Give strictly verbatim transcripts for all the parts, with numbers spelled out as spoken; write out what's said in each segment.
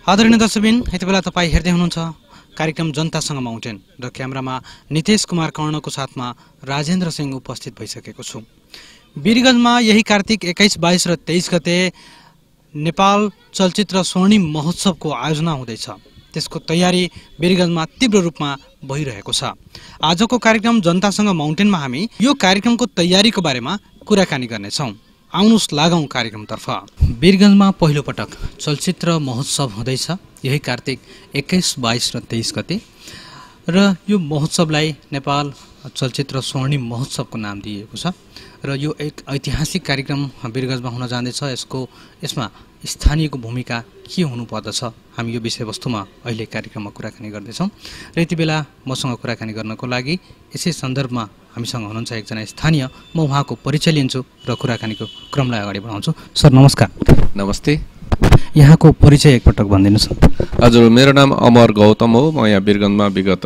आदरणीय दर्शकबिन यति बेला तपाईँ हेर्दै हुनुहुन्छ कार्यक्रम जनतासँग माउन्टेन र क्यामेरामा नितेश कुमार कर्णको साथमा राजेन्द्र सिंह उपस्थित भइसकेको छु। वीरगञ्जमा यही कार्तिक एक्काइस बाइस र तेइस गते नेपाल चलचित्र स्वर्णिम महोत्सवको आयोजना हुँदैछ। त्यसको तयारी वीरगञ्जमा तीव्र रूपमा भइरहेको छ। आजको कार्यक्रम जनतासँग माउन्टेनमा हामी यो कार्यक्रमको तयारीको बारेमा कुराकानी गर्नेछौँ। आउनुस् लागौं कार्यक्रमतर्फ। वीरगञ्जमा पहिलो पटक चलचित्र महोत्सव हुँदैछ यही कार्तिक एक्काइस बाइस र तेइस गते र यो महोत्सवलाई नेपाल चलचित्र स्वर्णिम महोत्सवको नाम दिएको छ र यो एक ऐतिहासिक कार्यक्रम वीरगञ्जमा हुन जाँदैछ। यसको यसमा स्थानीयको भूमिका के हुनुपर्दछ हामी यो विषयवस्तुमा अहिले कार्यक्रममा कुराकानी गर्दैछौँ र यति बेला मसँग कुराकानी गर्नको लागि यसै सन्दर्भमा हामीसँग हुनुहुन्छ एकजना स्थानीय। म उहाँको परिचय लिन्छु र कुराकानीको क्रमलाई अगाडि बढाउँछु। सर नमस्कार। नमस्ते। यहाँको परिचय एकपटक भनिदिनुहोस्। हजुर, मेरो नाम अमर गौतम हो। म यहाँ वीरगञ्जमा विगत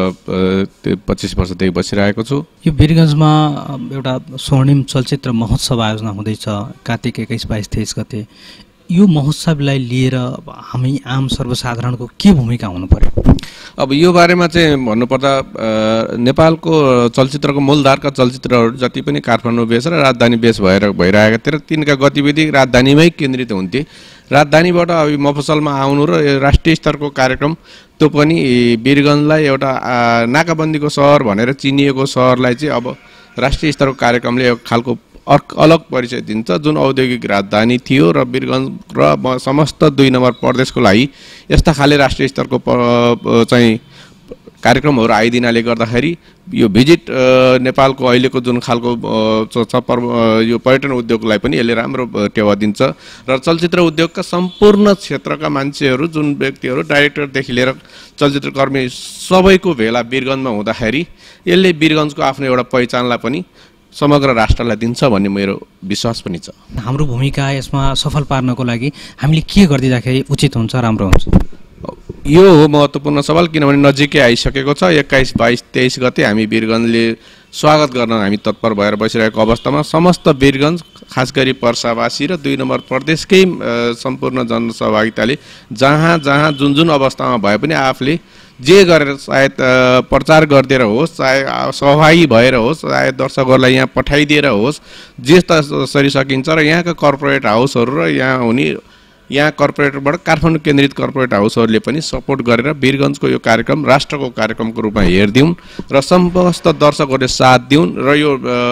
पच्चिस वर्षदेखि बसिरहेको छु। यो वीरगञ्जमा एउटा स्वर्णिम चलचित्र महोत्सव आयोजना हुँदैछ कार्तिक एक्काइस बाइस तेइस गते। यो महोत्सवलाई लिएर हामी आम सर्वसाधारणको के भूमिका हुनु पर्यो? अब यो बारेमा चाहिँ भन्नुपर्दा नेपालको चलचित्रको मूलधारका चलचित्रहरू जति पनि काठमाडौँ बेस र राजधानी बेस भएर भइरहेका थिए र तिनका गतिविधि राजधानीमै केन्द्रित हुन्थे। राजधानीबाट अब मफसलमा आउनु र राष्ट्रिय स्तरको कार्यक्रम, त्यो पनि वीरगञ्जलाई एउटा नाकाबन्दीको सहर भनेर चिनिएको सहरलाई चाहिँ अब राष्ट्रिय स्तरको कार्यक्रमले एक खालको अर्क अलग परिचय दिन्छ। जुन औद्योगिक राजधानी थियो र वीरगञ्ज र समस्त दुई नम्बर प्रदेशको लागि यस्ता खाले राष्ट्रिय स्तरको चाहिँ कार्यक्रमहरू आइदिनाले गर्दाखेरि यो भिजिट नेपालको अहिलेको जुन खालको चप्पर यो पर्यटन उद्योगलाई पनि यसले राम्रो टेवा दिन्छ र चलचित्र उद्योगका सम्पूर्ण क्षेत्रका मान्छेहरू, जुन व्यक्तिहरू डाइरेक्टरदेखि लिएर चलचित्रकर्मी सबैको भेला वीरगञ्जमा हुँदाखेरि यसले वीरगञ्जको आफ्नो एउटा पहिचानलाई पनि समग्र राष्ट्रलाई दिन्छ भन्ने मेरो विश्वास पनि छ। हाम्रो भूमिका यसमा सफल पार्नको लागि हामीले के गरिदिँदाखेरि उचित हुन्छ, राम्रो हुन्छ? यो हो महत्त्वपूर्ण सवाल, किनभने नजिकै आइसकेको छ। एक्काइस बाइस तेइस गते हामी वीरगञ्जले स्वागत गर्न हामी तत्पर भएर बसिरहेको अवस्थामा समस्त वीरगञ्ज, खास गरी पर्सावासी र दुई नम्बर प्रदेशकै सम्पूर्ण जनसहभागिताले जहाँ जहाँ जुन जुन अवस्थामा भए पनि आफूले जे गरेर सायद प्रचार गरिदिएर होस्, चाहे सहभागी भएर होस्, चाहे दर्शकहरूलाई यहाँ पठाइदिएर होस्, जे तसरी सकिन्छ र यहाँका कर्पोरेट हाउसहरू र यहाँ हुने यहाँ कर्पोरेटबाट काठमाडौँ केन्द्रित कर्पोरेट हाउसहरूले पनि सपोर्ट गरेर वीरगञ्जको यो कार्यक्रम राष्ट्रको कार्यक्रमको रूपमा हेरिदिउन् र समस्त दर्शकहरूले साथ दिउन् र यो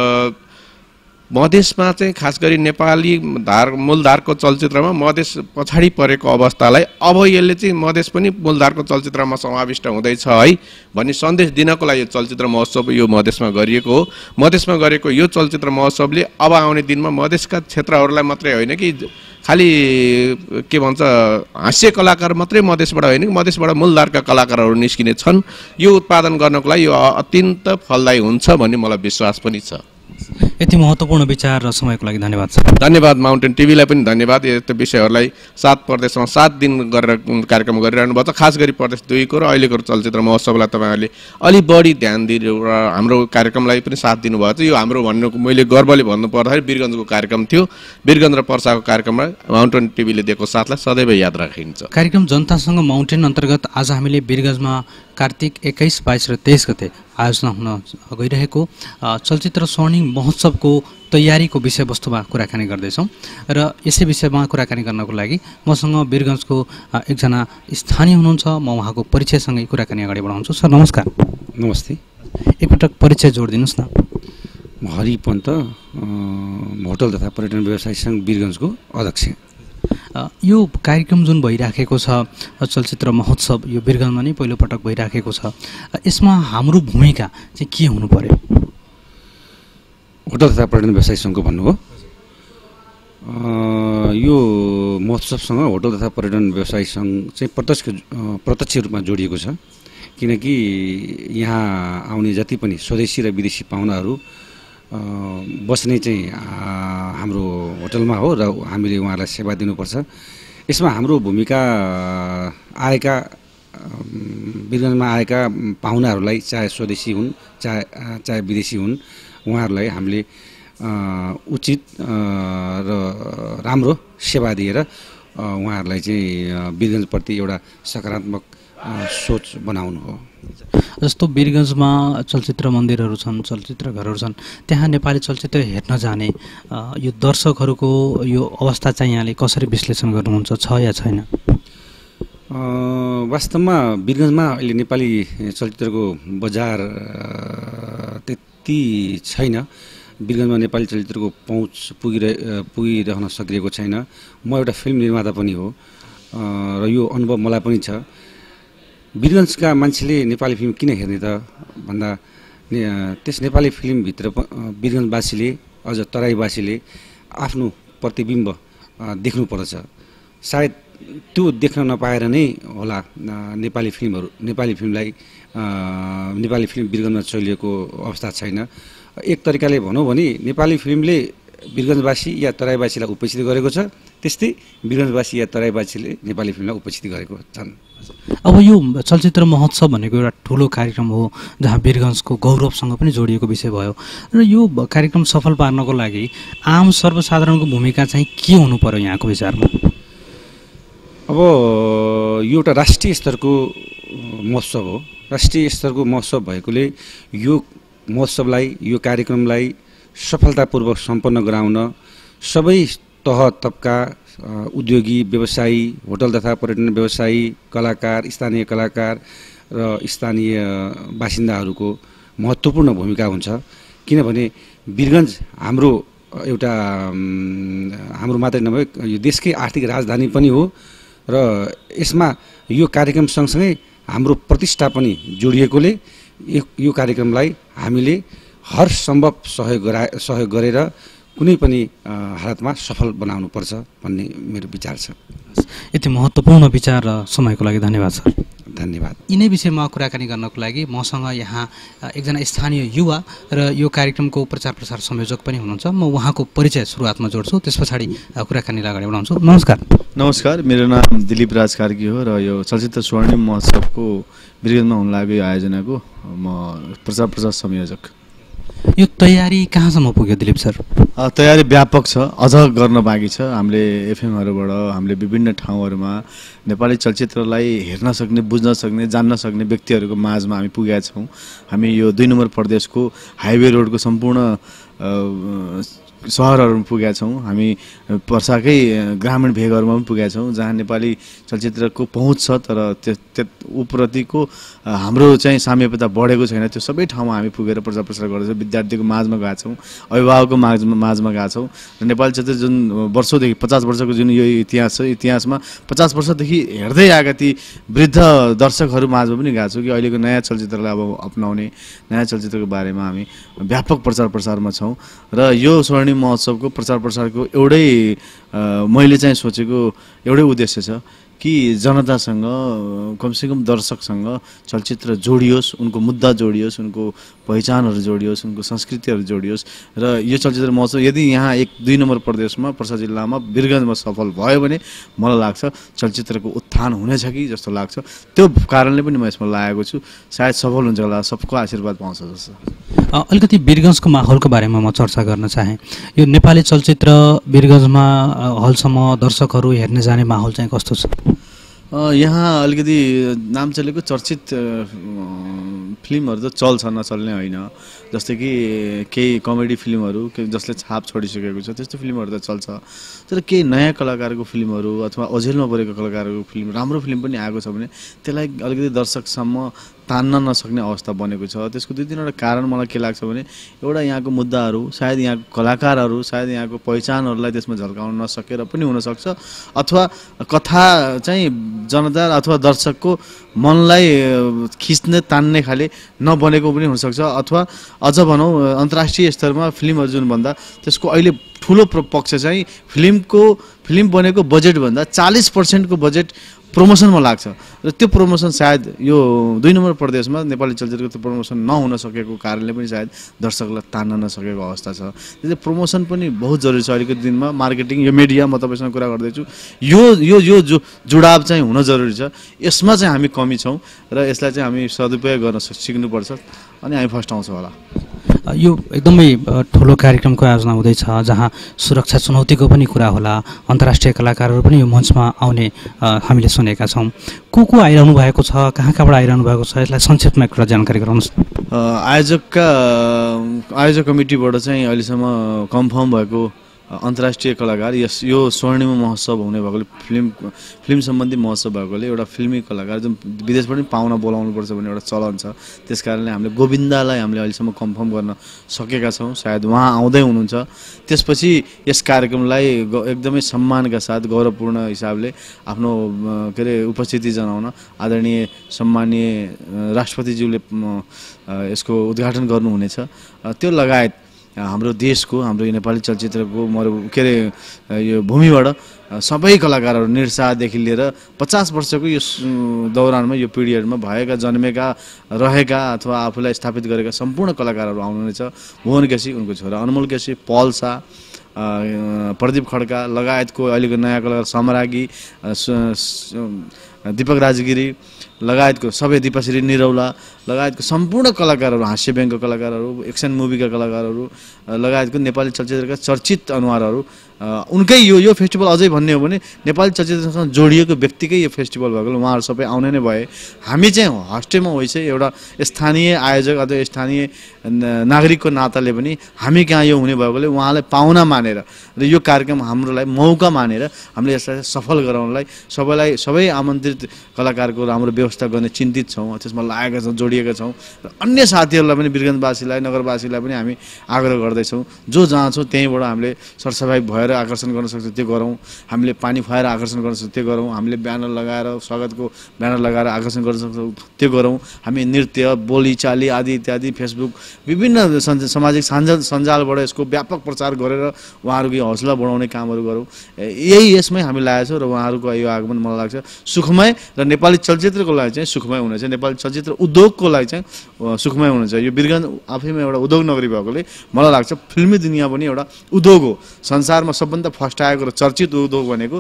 मधेसमा चाहिँ खास गरी नेपाली धार मूलधारको चलचित्रमा मधेस पछाडि परेको अवस्थालाई अब यसले चाहिँ मधेस पनि मूलधारको चलचित्रमा समाविष्ट हुँदैछ है भन्ने सन्देश दिनको लागि यो चलचित्र महोत्सव यो मधेसमा गरिएको हो। मधेसमा गरेको यो चलचित्र महोत्सवले अब आउने दिनमा मधेसका क्षेत्रहरूलाई मात्रै होइन कि खालि के भन्छ हास्य कलाकार मात्रै मधेसबाट होइन कि मधेसबाट मूलधारका कलाकारहरू निस्किने छन्। यो उत्पादन गर्नको लागि यो अत्यन्त फलदायी हुन्छ भन्ने मलाई विश्वास पनि छ। यति महत्त्वपूर्ण विचार र समयको लागि धन्यवाद छ। धन्यवाद माउन्टेन टिभीलाई पनि धन्यवाद। यस्तो विषयहरूलाई सात प्रदेशमा सात दिन गरेर कार्यक्रम गरिरहनु भएको छ। खास गरी प्रदेश दुईको र अहिलेको चलचित्र महोत्सवलाई तपाईँहरूले अलिक बढी ध्यान दिएर हाम्रो कार्यक्रमलाई पनि साथ दिनुभएको छ। यो हाम्रो भन्नुको मैले गर्वले भन्नु पर्दाखेरि वीरगञ्जको कार्यक्रम थियो। वीरगञ्ज र पर्साको कार्यक्रममा माउन्टेन टिभीले दिएको साथलाई सदैव याद राखिन्छ। कार्यक्रम जनतासँग माउन्टेन अन्तर्गत आज हामीले वीरगञ्जमा कार्तिक एक्काइस बाइस र तेइस गते आयोजना हुन गइरहेको चलचित्र स्वर्णिम महोत्सवको तयारीको विषयवस्तुमा कुराकानी गर्दैछौँ र यसै विषयमा कुराकानी गर्नको लागि मसँग वीरगञ्जको एकजना स्थानीय हुनुहुन्छ। म उहाँको परिचयसँगै कुराकानी अगाडि बढाउँछु। सर नमस्कार। नमस्ते। एकपटक परिचय जोडिदिनुहोस् न। म हरि पन्त, होटल तथा पर्यटन व्यवसाय सङ्घ वीरगञ्जको अध्यक्ष। यो कार्यक्रम जुन भइराखेको छ चलचित्र महोत्सव यो वीरगञ्जमा नै पहिलो पटक भइराखेको छ, यसमा हाम्रो भूमिका चाहिँ के हुनु पर्यो? होटल तथा पर्यटन व्यवसाय सङ्घको भन्नुभयो। यो महोत्सवसँग होटल तथा पर्यटन व्यवसाय सङ्घ चाहिँ प्रत्यक्ष प्रत्यक्ष रूपमा जोडिएको छ, किनकि यहाँ आउने जति पनि स्वदेशी र विदेशी पाहुनाहरू बस्ने चाहिँ हाम्रो होटलमा हो र हामीले उहाँलाई सेवा दिनुपर्छ। यसमा हाम्रो भूमिका आएका वीरगञ्जमा आएका पाहुनाहरूलाई, चाहे स्वदेशी हुन् चाहे चाहे विदेशी हुन्, उहाँहरूलाई हामीले उचित र राम्रो सेवा दिएर उहाँहरूलाई चाहिँ वीरगञ्जप्रति एउटा सकारात्मक सोच बनाउनु हो। जस्तो वीरगञ्जमा चलचित्र मन्दिरहरू छन्, चलचित्र घरहरू छन्, त्यहाँ नेपाली चलचित्र हेर्न जाने यो दर्शकहरूको यो अवस्था चाहिँ यहाँले कसरी विश्लेषण गर्नुहुन्छ, छ या छैन? वास्तवमा वीरगञ्जमा अहिले नेपाली चलचित्रको बजार त्यति छैन। वीरगञ्जमा नेपाली चलचित्रको पहुँच पुगिरह पुगिरहन सकिरहेको छैन। म एउटा फिल्म निर्माता पनि हो र यो अनुभव मलाई पनि छ। वीरगञ्जका मान्छेले नेपाली फिल्म किन हेर्ने त भन्दा त्यस नेपाली फिल्मभित्र वीरगञ्जवासीले अझ तराईवासीले आफ्नो प्रतिबिम्ब देख्नुपर्छ। सायद त्यो देख्न नपाएर नै होला नेपाली फिल्महरू नेपाली फिल्मलाई नेपाली फिल्म वीरगञ्जमा चलिएको अवस्था छैन। एक तरिकाले भनौँ भने नेपाली फिल्मले वीरगञ्जवासी या तराईवासीलाई उपेक्षित गरेको छ, त्यस्तै वीरगञ्जवासी या तराईवासीले नेपाली फिल्मलाई उपेक्षित गरेको छन्। अब यो चलचित्र महोत्सव भनेको एउटा ठुलो कार्यक्रम हो जहाँ वीरगञ्जको गौरवसँग पनि जोडिएको विषय भयो र यो कार्यक्रम सफल पार्नको लागि आम सर्वसाधारणको भूमिका चाहिँ के हुनु पर्यो यहाँको विचारमा? अब यो एउटा राष्ट्रिय स्तरको महोत्सव हो। राष्ट्रिय स्तरको महोत्सव भएकोले यो महोत्सवलाई यो कार्यक्रमलाई सफलतापूर्वक सम्पन्न गराउन सबै तह तबका उद्योगी, व्यवसायी, होटल तथा पर्यटन व्यवसायी, कलाकार, स्थानीय कलाकार र स्थानीय बासिन्दाहरूको महत्त्वपूर्ण भूमिका हुन्छ। किनभने वीरगञ्ज हाम्रो एउटा हाम्रो मात्रै नभए यो देशकै आर्थिक राजधानी पनि हो र यसमा यो कार्यक्रम सँगसँगै हाम्रो प्रतिष्ठा पनि जोडिएकोले यो कार्यक्रमलाई हामीले हर सम्भव सहयोग गरा सहयोग गरेर कुनै पनि हालतमा सफल बनाउनुपर्छ भन्ने मेरो विचार छ। यति महत्त्वपूर्ण विचार र समयको लागि धन्यवाद सर। धन्यवाद। यिनै विषयमा कुराकानी गर्नको लागि मसँग यहाँ एकजना स्थानीय युवा र यो कार्यक्रमको प्रचार प्रसार संयोजक पनि हुनुहुन्छ। म उहाँको परिचय सुरुवातमा जोड्छु, त्यस पछाडि कुराकानीलाई अगाडि बढाउँछु। नमस्कार। नमस्कार, मेरो नाम दिलीप राज कार्की हो र यो चलचित्र स्वर्णिम महोत्सवको वीरगञ्जमा हुन लागेको आयोजनाको म प्रचार प्रसार संयोजक। यो तयारी कहाँसम्म पुग्यो दिलीप सर? तयारी व्यापक छ, अझ गर्न बाँकी छ। हामीले एफएमहरूबाट हामीले विभिन्न ठाउँहरूमा नेपाली चलचित्रलाई हेर्न सक्ने, बुझ्न सक्ने, जान्न सक्ने व्यक्तिहरूको माझमा हामी पुगेका छौँ। हामी यो दुई नम्बर प्रदेशको हाइवे रोडको सम्पूर्ण सहरहरूमा पुगेका छौँ। हामी पर्साकै ग्रामीण भेगहरूमा पनि पुगेका छौँ जहाँ नेपाली चलचित्रको पहुँच छ तर त्यो त्यो उप्रतिको हाम्रो चाहिँ साम्यता बढेको छैन। त्यो सबै ठाउँमा हामी पुगेर प्रचार प्रसार गर्दैछौँ। विद्यार्थीको माझमा गएका छौँ, अभिभावकको माझमा माझमा गएका छौँ। र नेपाली चलचित्र जुन वर्षौँदेखि पचास वर्षको जुन यो इतिहास छ, इतिहासमा पचास वर्षदेखि हेर्दै आएका ती वृद्ध दर्शकहरू माझमा पनि गएको छु कि अहिलेको नयाँ चलचित्रलाई अब अपनाउने, नयाँ चलचित्रको बारेमा हामी व्यापक प्रचार प्रसारमा छौँ। र यो स्वर्णिम महोत्सवको प्रचार प्रसारको एउटै मैले चाहिँ सोचेको एउटै उद्देश्य छ कि जनतासँग, कमसेकम दर्शकसँग चलचित्र जोडियोस्, उनको मुद्दा जोडियोस्, उनको पहिचानहरू जोडियोस्, उनको संस्कृतिहरू जोडियोस्। र यो चलचित्र महोत्सव यदि यहाँ एक दुई नम्बर प्रदेशमा, पर्सा जिल्लामा, वीरगञ्जमा सफल भयो भने मलाई लाग्छ चलचित्रको उत्थान हुनेछ कि जस्तो लाग्छ। त्यो कारणले पनि म यसमा लागेको छु। सायद सफल हुन्छ होला, सबको आशीर्वाद पाउँछ जस्तो। अलिकति वीरगञ्जको माहौलको बारेमा म चर्चा गर्न चाहेँ। यो नेपाली चलचित्र वीरगञ्जमा हलसम्म दर्शकहरू हेर्ने जाने माहौल चाहिँ कस्तो छ? यहाँ अलिकति नाम चलेको चर्चित फिल्महरू त चल्छ, नचल्ने होइन। जस्तै कि केही कमेडी फिल्महरू जसले छाप छोडिसकेको छ त्यस्तो फिल्महरू त चल्छ। तर केही नयाँ कलाकारको फिल्महरू अथवा ओझेलमा परेको कलाकारको फिल्म, राम्रो फिल्म पनि आएको छ भने त्यसलाई अलिकति दर्शकसम्म तान्न नसक्ने अवस्था बनेको छ। त्यसको दुई तिनवटा कारण मलाई के लाग्छ भने एउटा यहाँको मुद्दाहरू, सायद यहाँको कलाकारहरू, सायद यहाँको पहिचानहरूलाई त्यसमा झल्काउन नसकेर पनि हुनसक्छ, अथवा कथा चाहिँ जनता अथवा दर्शकको मनलाई खिच्ने तान्ने खाले नबनेको पनि हुनसक्छ। अथवा अझ भनौँ अन्तर्राष्ट्रिय स्तरमा फिल्महरू जुन भन्दा त्यसको अहिले ठुलो पक्ष चाहिँ फिल्मको फिल्म बनेको बजेटभन्दा चालिस पर्सेन्टको बजेट प्रमोसनमा लाग्छ। र त्यो प्रमोसन सायद यो दुई नम्बर प्रदेशमा नेपाली चलचित्रको त्यो प्रमोसन नहुन सकेको कारणले पनि सायद दर्शकलाई तान्न नसकेको अवस्था छ। त्यसले प्रमोसन पनि बहुत जरुरी छ अहिलेको दिनमा। मार्केटिङ, यो मिडिया, म तपाईँसँग कुरा गर्दैछु, यो यो यो जो जुडाव चाहिँ हुन जरुरी छ। यसमा चाहिँ हामी कमी छौँ र यसलाई चाहिँ हामी सदुपयोग गर्न सिक्नुपर्छ अनि हामी फर्स्ट आउँछौँ होला। यो एकदमै ठुलो कार्यक्रमको आयोजना हुँदैछ जहाँ सुरक्षा चुनौतीको पनि कुरा होला, अन्तर्राष्ट्रिय कलाकारहरू पनि यो मञ्चमा आउने हामीले सुनेका छौँ। को को आइरहनु भएको छ, कहाँ कहाँबाट आइरहनु भएको छ, यसलाई संक्षेपमा एक कुरा जानकारी गराउनुहोस्। आयोजकका आयोजक कमिटीबाट चाहिँ अहिलेसम्म कन्फर्म भएको अन्तर्राष्ट्रिय कलाकार यस यो स्वर्णिम महोत्सव हुने भएकोले फिल्म फिल्म सम्बन्धी महोत्सव भएकोले एउटा फिल्मी कलाकार जुन विदेशबाट पनि पाहुना बोलाउनुपर्छ भन्ने एउटा चलन छ। त्यस कारणले हामीले गोविन्दालाई हामीले अहिलेसम्म कन्फर्म गर्न सकेका छौँ। सायद उहाँ आउँदै हुनुहुन्छ। त्यसपछि यस कार्यक्रमलाई एकदमै सम्मानका साथ गौरवपूर्ण हिसाबले आफ्नो के अरे उपस्थिति जनाउन आदरणीय सम्मानीय राष्ट्रपतिज्यूले यसको उद्घाटन गर्नुहुनेछ। त्यो लगायत हाम्रो देशको हाम्रो यो नेपाली चलचित्रको मरु के अरे यो भूमिबाट सबै कलाकारहरू निर्साहदेखि लिएर पचास वर्षको यो दौरानमा यो पिरियडमा भएका जन्मेका रहेका अथवा आफूलाई स्थापित गरेका सम्पूर्ण कलाकारहरू आउनुहुनेछ। भुवन केसी, उनको छोरा अनमोल केसी, पल शाह, प्रदीप खड्का लगायतको अहिलेको नयाँ कलाकार समरागी, दीपक राजगिरी लगायतको सबै दिपाश्री निरौला लगायतको सम्पूर्ण कलाकारहरू, हास्य ब्याङ्कको कलाकारहरू, एक्सन मुभीका कलाकारहरू लगायतको नेपाली चलचित्रका चर्चित अनुहारहरू उनकै यो यो फेस्टिभल अझै भन्ने हो भने नेपाली चलचित्रसँग जोडिएको व्यक्तिकै यो फेस्टिभल भएकोले उहाँहरू सबै आउने नै भए। हामी चाहिँ हस्टेमा होइ चाहिँ एउटा स्थानीय आयोजक अथवा स्थानीय नागरिकको नाताले पनि हामी कहाँ यो हुने भएकोले उहाँलाई पाहुना मानेर र यो कार्यक्रम हाम्रोलाई मौका मानेर हामीले यसलाई सफल गराउनलाई सबैलाई सबै आमन्त्रित कलाकारको राम्रो व्यवस्था गर्ने चिन्तित छौँ। त्यसमा लागेका छौँ, जोडिएका छौँ र अन्य साथीहरूलाई पनि वीरगन्जवासीलाई नगरवासीलाई पनि हामी आग्रह गर्दैछौँ जो जहाँ छौँ त्यहीँबाट हामीले सरसफाइ भएर आकर्षण गर्न सक्छ त्यो गरौँ। हामीले पानी खुवाएर आकर्षण गर्न सक्छ त्यो गरौँ। हामीले ब्यानर लगाएर स्वागतको ब्यानर लगाएर आकर्षण गर्न सक्छौँ त्यो गरौँ। हामी नृत्य, बोलीचाली आदि इत्यादि फेसबुक विभिन्न सामाजिक सञ्जाल सञ्जालबाट यसको व्यापक प्रचार गरेर उहाँहरूको यो हौसला बढाउने कामहरू गरौँ। यही यसमै हामी लागेका छौँ र उहाँहरूको यो आगमन मलाई लाग्छ सुखमय र नेपाली चलचित्रको लागि चाहिँ सुखमय हुनेछ। नेपाली चलचित्र उद्योगको लागि चाहिँ सुखमय हुनेछ। यो वीरगन्ज आफैमा एउटा उद्योग नगरी भएकोले मलाई लाग्छ फिल्मी दुनियाँ पनि एउटा उद्योग हो। संसारमा सबभन्दा फर्स्ट आएको र चर्चित उद्योग भनेको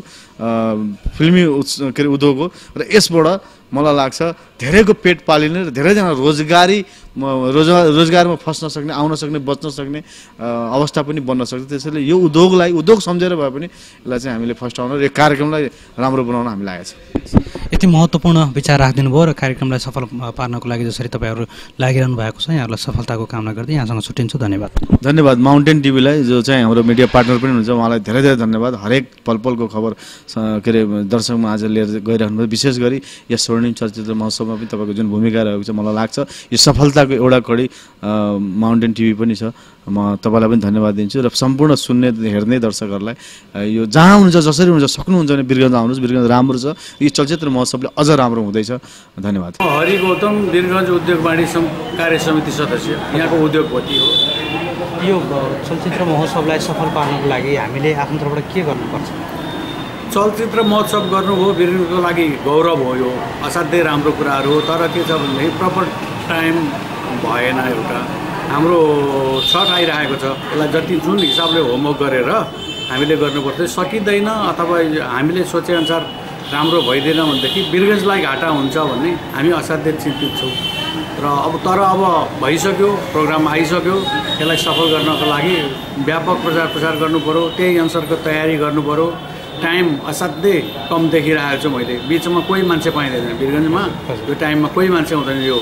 फिल्मी के अरे उद्योग हो र यसबाट मलाई लाग्छ धेरैको पेट पालिने र धेरैजना रोजगारी रोजगार रोजगारमा फस्न सक्ने, आउन सक्ने, बच्न सक्ने अवस्था पनि बन्न सक्छ। त्यसैले यो उद्योगलाई उद्योग सम्झेर भए पनि यसलाई चाहिँ हामीले फस्टाउन र यो कार्यक्रमलाई राम्रो बनाउन हामी लागेको छ। यति महत्त्वपूर्ण विचार राखिदिनु भयो र कार्यक्रमलाई सफल पार्नको लागि जसरी तपाईँहरू लागिरहनु भएको छ यहाँहरूलाई सफलताको कामना गर्दै यहाँसँग छुट्टिन्छु। धन्यवाद। धन्यवाद माउन्टेन टिभीलाई जो चाहिँ हाम्रो मिडिया पार्टनर पनि हुनुहुन्छ उहाँलाई धेरै धेरै धन्यवाद। हरेक पल पलको खबर के अरे दर्शकमा आज लिएर गइरहनु। विशेष गरी यस स्वर्णिम चलचित्र महोत्सवमा पनि तपाईँको जुन भूमिका रहेको छ मलाई लाग्छ यो सफलताको एउटा कडी माउन्टेन टिभी पनि छ। म तपाईँलाई पनि धन्यवाद दिन्छु र सम्पूर्ण सुन्ने हेर्ने दर्शकहरूलाई यो जहाँ हुनुहुन्छ जसरी हुनुहुन्छ सक्नुहुन्छ भने वीरगन्ज आउनुहोस्। वीरगन्ज राम्रो छ। यो चलचित्र महोत्सवले अझ राम्रो हुँदैछ। धन्यवाद। हरि गौतम वीरगन्ज उद्योग वाणिज्य कार्य समिति सदस्य, यहाँको उद्योगपति हो। यो चलचित्र महोत्सवलाई सफल पार्नको लागि हामीले आफ्नो तर्फबाट के गर्नुपर्छ? चलचित्र महोत्सव गर्नु हो वीरगन्जको लागि गौरव हो। यो असाध्यै राम्रो कुराहरू हो। तर के छ भने प्रपर टाइम भएन। एउटा हाम्रो छट आइरहेको छ। यसलाई जति जुन हिसाबले होमवर्क गरेर हामीले गर्नुपर्छ सकिँदैन अथवा हामीले सोचेअनुसार राम्रो भइदिएन भनेदेखि वीरगन्जलाई घाटा हुन्छ भन्ने हामी असाध्यै चिन्तित छौँ। र अब तर अब भइसक्यो, प्रोग्राम आइसक्यो। यसलाई सफल गर्नको लागि व्यापक प्रचार प्रसार गर्नु पऱ्यो। त्यही अनुसारको तयारी गर्नु पऱ्यो। टाइम असाध्यै कम देखिरहेको छु मैले। बिचमा कोही मान्छे पाइँदैन वीरगन्जमा। यो टाइममा कोही मान्छे हुँदैन। यो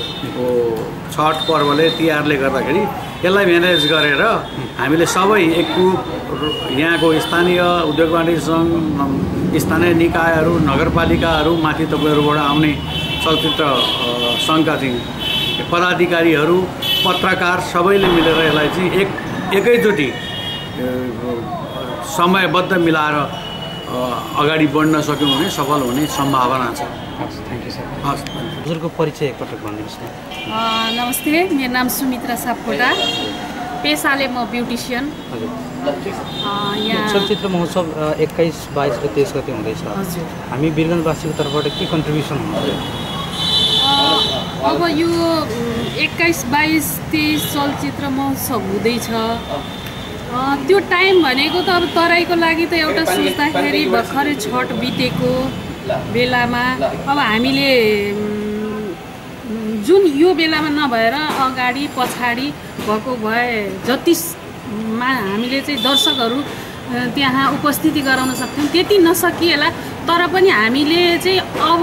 छठ पर्वले तिहारले गर्दाखेरि यसलाई म्यानेज गरेर हामीले सबै एकरूप यहाँको स्थानीय उद्योग वाणिज्य सङ्घ, स्थानीय निकायहरू, नगरपालिकाहरू, माथि तपाईँहरूबाट आउने चलचित्र सङ्घका चाहिँ पदाधिकारीहरू, पत्रकार सबैले मिलेर यसलाई चाहिँ एक एकैचोटि समयबद्ध मिलाएर अगाडि बढ्न सक्यौँ भने सफल हुने सम्भावना छ। Thank you sir. हस्, हजुरको परिचय एकपटक भनिदिनुहोस् न। नमस्ते, मेरो नाम सुमित्रा सापकोटा। पेसाले म ब्युटिसियन। यहाँ चलचित्र महोत्सव एक्काइस बाइस र तेइस गते हुँदैछ। हजुर, हामी वीरगन्जवासीको तर्फबाट के कन्ट्रिब्युसन हुनुहुन्छ? अब यो एक्काइस बाइस तेइस चलचित्र महोत्सव हुँदैछ। त्यो टाइम भनेको त अब तराईको लागि त एउटा सोच्दाखेरि भर्खरै छठ बितेको बेलामा अब हामीले जुन यो बेलामा नभएर अगाडि पछाडि भएको भए जतिमा हामीले चाहिँ दर्शकहरू त्यहाँ उपस्थिति गराउन सक्थ्यौँ त्यति नसकिएला। तर पनि हामीले चाहिँ अब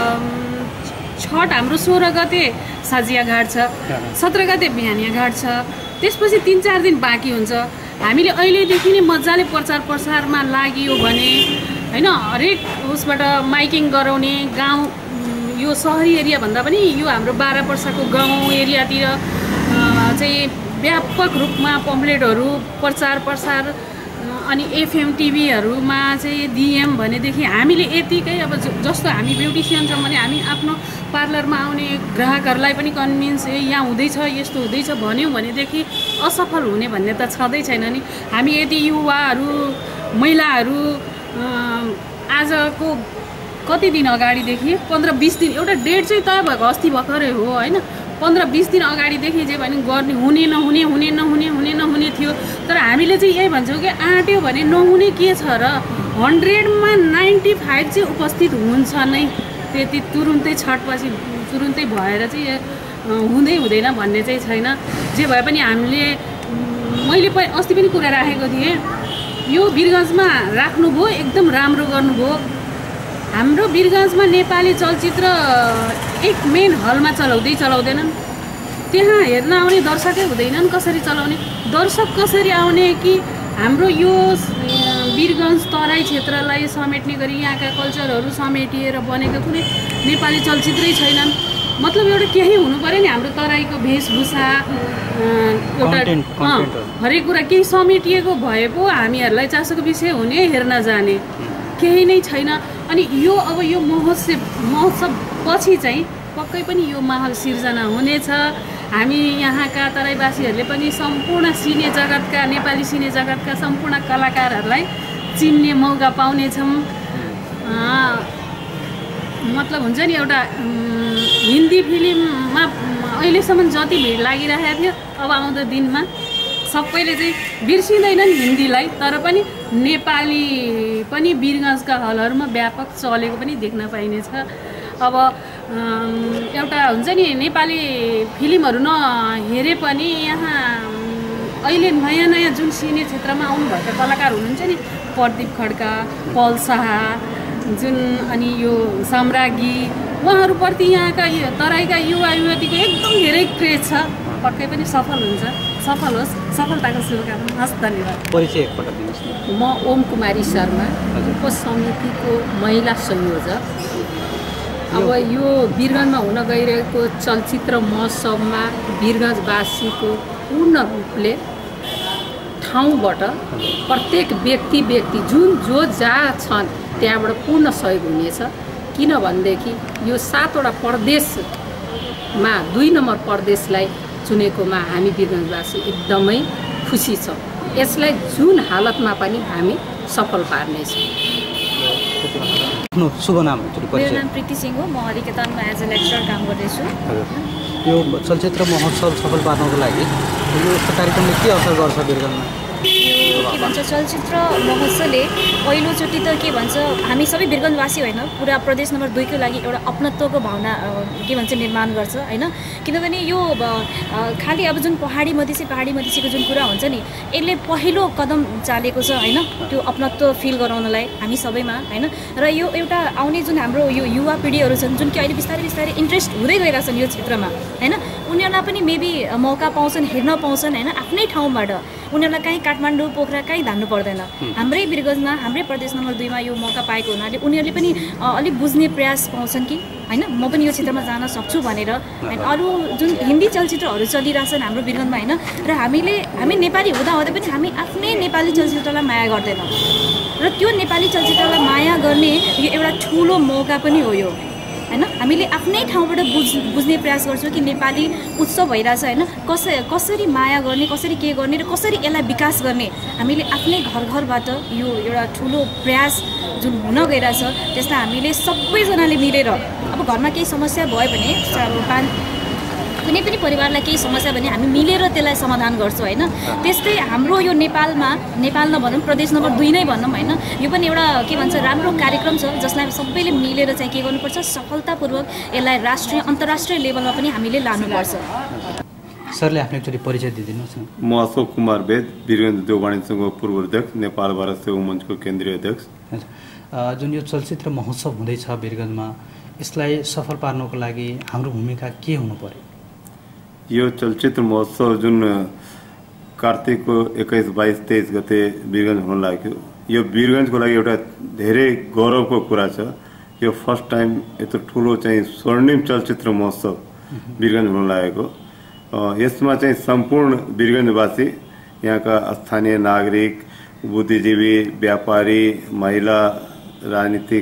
छठ हाम्रो सोह्र गते साजिया घाट छ, सत्र गते बिहानिया घाट छ, त्यसपछि तिन चार दिन बाँकी हुन्छ। हामीले अहिलेदेखि नै मजाले प्रचार प्रसारमा लागियो भने होइन हरेक उसबाट माइकिङ गराउने गाउँ यो सहरी एरिया भन्दा पनि यो हाम्रो बाह्र पर्साको गाउँ एरियातिर चाहिँ व्यापक रूपमा पम्पलेटहरू प्रचार प्रसार अनि एफएम टिभीहरूमा चाहिँ दिएम भनेदेखि हामीले यतिकै अब जस्तो हामी ब्युटिसियन छौँ भने हामी आफ्नो पार्लरमा आउने ग्राहकहरूलाई पनि कन्भिन्स यहाँ हुँदैछ यस्तो हुँदैछ भन्यौँ भनेदेखि असफल हुने भन्ने त छँदै छैन नि। हामी यदि युवाहरू महिलाहरू आजको कति दिन अगाडिदेखि पन्ध्र बिस दिन एउटा डेट चाहिँ तय भएको अस्ति भर्खरै हो होइन, पन्ध्र बिस दिन अगाडिदेखि चाहिँ भने गर्ने हुने नहुने हुने नहुने हुने नहुने थियो। तर हामीले चाहिँ यही भन्छौँ कि आँट्यो भने नहुने के छ र, हन्ड्रेडमा नाइन्टी फाइभ चाहिँ उपस्थित हुन्छ नै, त्यति तुरुन्तै छटपछि तुरुन्तै भएर चाहिँ हुँदै हुँदैन भन्ने चाहिँ छैन। जे भए पनि हामीले मैले पनि अस्ति पनि कुरा राखेको थिएँ, यो वीरगञ्जमा राख्नुभयो एकदम राम्रो गर्नुभयो। हाम्रो वीरगञ्जमा नेपाली चलचित्र एक मेन हलमा चलाउँदै चलाउँदैनन्, त्यहाँ हेर्न आउने दर्शकै हुँदैनन्। कसरी चलाउने, दर्शक कसरी आउने कि हाम्रो यो वीरगञ्ज तराई क्षेत्रलाई समेट्ने गरी यहाँका कल्चरहरू समेटिएर बनेका कुनै नेपाली चलचित्रै छैनन्। मतलब एउटा केही हुनु पऱ्यो नि, हाम्रो तराईको वेशभूषा एउटा हरेक कुरा केही समेटिएको भए पो हामीहरूलाई चासोको विषय हुने हेर्न जाने केही नै छैन। अनि यो अब यो महोत्सव महोत्सव पछि चाहिँ पक्कै पनि यो माहौल सिर्जना हुनेछ। हामी यहाँका तराईवासीहरूले पनि सम्पूर्ण सिने जगतका नेपाली सिने जगतका सम्पूर्ण कलाकारहरूलाई चिन्ने मौका पाउनेछौँ। मतलब हुन्छ नि एउटा हिन्दी फिल्ममा अहिलेसम्म जति भिड लागिरहेको थियो अब आउँदो दिनमा सबैले चाहिँ बिर्सिँदैनन् हिन्दीलाई, तर पनि नेपाली पनि वीरगञ्जका हलहरूमा व्यापक चलेको पनि देख्न पाइनेछ। अब एउटा हुन्छ नि नेपाली फिल्महरू नहेरे पनि यहाँ अहिले नयाँ नयाँ जुन सिने क्षेत्रमा आउनुभएका कलाकार हुनुहुन्छ नि, प्रदीप खड्का, पल शाह जुन अनि यो साम्राज्ञी, उहाँहरूप्रति यहाँका तराईका युवा युवतीको एकदम धेरै क्रेज छ। पक्कै पनि सफल हुन्छ, सफल होस्, सफलताको शुभकामना। हस्, धन्यवाद। परिचय एकपल्ट दिनुहोस् न। म ओम कुमारी शर्मा, उपसमितिको महिला संयोजक। अब यो वीरगञ्जमा हुन गइरहेको चलचित्र महोत्सवमा वीरगञ्जवासीको पूर्ण रूपले ठाउँबाट प्रत्येक व्यक्ति व्यक्ति जुन जो जहाँ छन् त्यहाँबाट पूर्ण सहयोग हुनेछ। किनभनेदेखि यो सातवटा प्रदेशमा दुई नम्बर प्रदेशलाई चुनेकोमा हामी वीरगञ्जवासी एकदमै खुसी छौँ। यसलाई जुन हालतमा पनि हामी सफल पार्नेछौँ। आफ्नो शुभ नाम? मेरो नाम प्रीति सिंह हो, म हरिकेतनमा एज ए लेक्चरर काम गर्दैछु। यो चलचित्र महोत्सव सफल पार्नको लागि यो यस्तो कार्यक्रमले के असर गर्छ वीरगञ्जमा? यो के भन्छ चलचित्र महोत्सवले पहिलोचोटि त के भन्छ हामी सबै वीरगञ्जवासी होइन पुरा प्रदेश नम्बर दुईको लागि एउटा अपनत्वको भावना के भन्छ निर्माण गर्छ होइन। किनभने यो खालि अब जुन पहाडी मधेसी पहाडी मधेसीको जुन कुरा हुन्छ नि, यसले पहिलो कदम चालेको छ होइन त्यो अपनत्व फिल गराउनलाई हामी सबैमा होइन। र यो एउटा आउने जुन हाम्रो यो युवा पिँढीहरू छन् जुन कि अहिले बिस्तारै बिस्तारै इन्ट्रेस्ट हुँदै गइरहेछन् यो क्षेत्रमा होइन, उनीहरूलाई पनि मेबी मौका पाउँछन्, हेर्न पाउँछन् होइन आफ्नै ठाउँबाट। उनीहरूलाई कहीँ काठमाडौँ पोखरा कहीँ धान्नु पर्दैन, हाम्रै वीरगञ्जमा हाम्रै प्रदेश नम्बर दुईमा यो मौका पाएको हुनाले उनीहरूले पनि अलिक बुझ्ने प्रयास पाउँछन् कि होइन म पनि यो क्षेत्रमा जान सक्छु भनेर। होइन अरू जुन हिन्दी चलचित्रहरू चलिरहेछन् हाम्रो वीरगञ्जमा होइन, र हामीले हामी नेपाली हुँदा हुँदै पनि हामी आफ्नै नेपाली चलचित्रलाई माया गर्दैनौँ। र त्यो नेपाली चलचित्रलाई माया गर्ने यो एउटा ठुलो मौका पनि हो यो होइन। हामीले आफ्नै ठाउँबाट बुझ बुझ्ने प्रयास गर्छौँ कि नेपाली उत्सव भइरहेछ होइन, कसरी कसरी माया गर्ने, कसरी के गर्ने र कसरी यसलाई विकास गर्ने हामीले आफ्नै घर घरबाट यो एउटा ठुलो प्रयास जुन हुन गइरहेछ त्यसलाई हामीले सबैजनाले मिलेर अब घरमा केही समस्या भयो भने अब पाँच कुनै पनि परिवारलाई केही समस्या भने हामी मिलेर त्यसलाई समाधान गर्छौँ होइन। त्यस्तै हाम्रो यो नेपालमा नेपाल नभनौँ प्रदेश नम्बर दुई नै भनौँ होइन, यो पनि एउटा के भन्छ राम्रो कार्यक्रम छ जसलाई सबैले मिलेर चाहिँ के गर्नुपर्छ सफलतापूर्वक यसलाई राष्ट्रिय अन्तर्राष्ट्रिय लेभलमा पनि हामीले लानुपर्छ। सरले आफ्नो एकचोटि परिचय दिइदिनुहोस् न। म अशोक कुमार वेद, वीरगञ्ज उद्योग वाणिज्य सङ्घको पूर्व अध्यक्ष, नेपाल भारत सेवा मञ्चको केन्द्रीय अध्यक्ष। जुन यो चलचित्र महोत्सव हुँदैछ वीरगञ्जमा, यसलाई सफल पार्नको लागि हाम्रो भूमिका के हुनु पर्यो? यो चलचित्र महोत्सव जुन कार्तिकको एक्काइस बाइस तेइस गते वीरगञ्ज हुन लाग्यो, यो वीरगञ्जको लागि एउटा धेरै गौरवको कुरा छ। यो फर्स्ट टाइम यत्रो ठुलो चाहिँ स्वर्णिम चलचित्र महोत्सव वीरगञ्ज हुन लागेको। यसमा चाहिँ सम्पूर्ण वीरगञ्जवासी, यहाँका स्थानीय नागरिक, बुद्धिजीवी, व्यापारी, महिला, राजनीतिक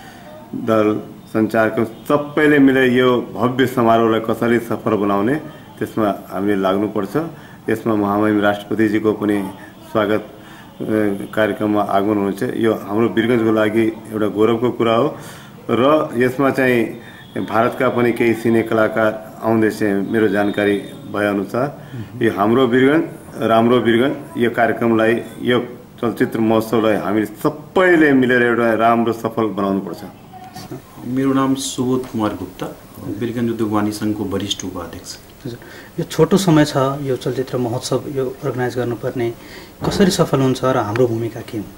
दल, सञ्चारको सबैले मिलेर यो भव्य समारोहलाई कसरी सफल बनाउने त्यसमा हामीले लाग्नुपर्छ। यसमा महामहिम राष्ट्रपतिजीको पनि स्वागत कार्यक्रममा आगमन हुनुहुन्छ। यो हाम्रो वीरगञ्जको लागि एउटा गौरवको कुरा हो र यसमा चाहिँ भारतका पनि केही सिने कलाकार आउँदैछ मेरो जानकारी भएअनुसार। यो हाम्रो वीरगञ्ज राम्रो वीरगञ्ज यो कार्यक्रमलाई, यो चलचित्र महोत्सवलाई हामीले सबैले मिलेर एउटा राम्रो सफल बनाउनुपर्छ। मेरो नाम सुबोध कुमार गुप्ता, वीरगञ्ज उद्योग वाणिज्य सङ्घको वरिष्ठ उपाध्यक्ष। यो छोटो समय छ, यो चलचित्र महोत्सव यो अर्गनाइज गर्नुपर्ने, कसरी सफल हुन्छ र हाम्रो भूमिका के हुन्छ?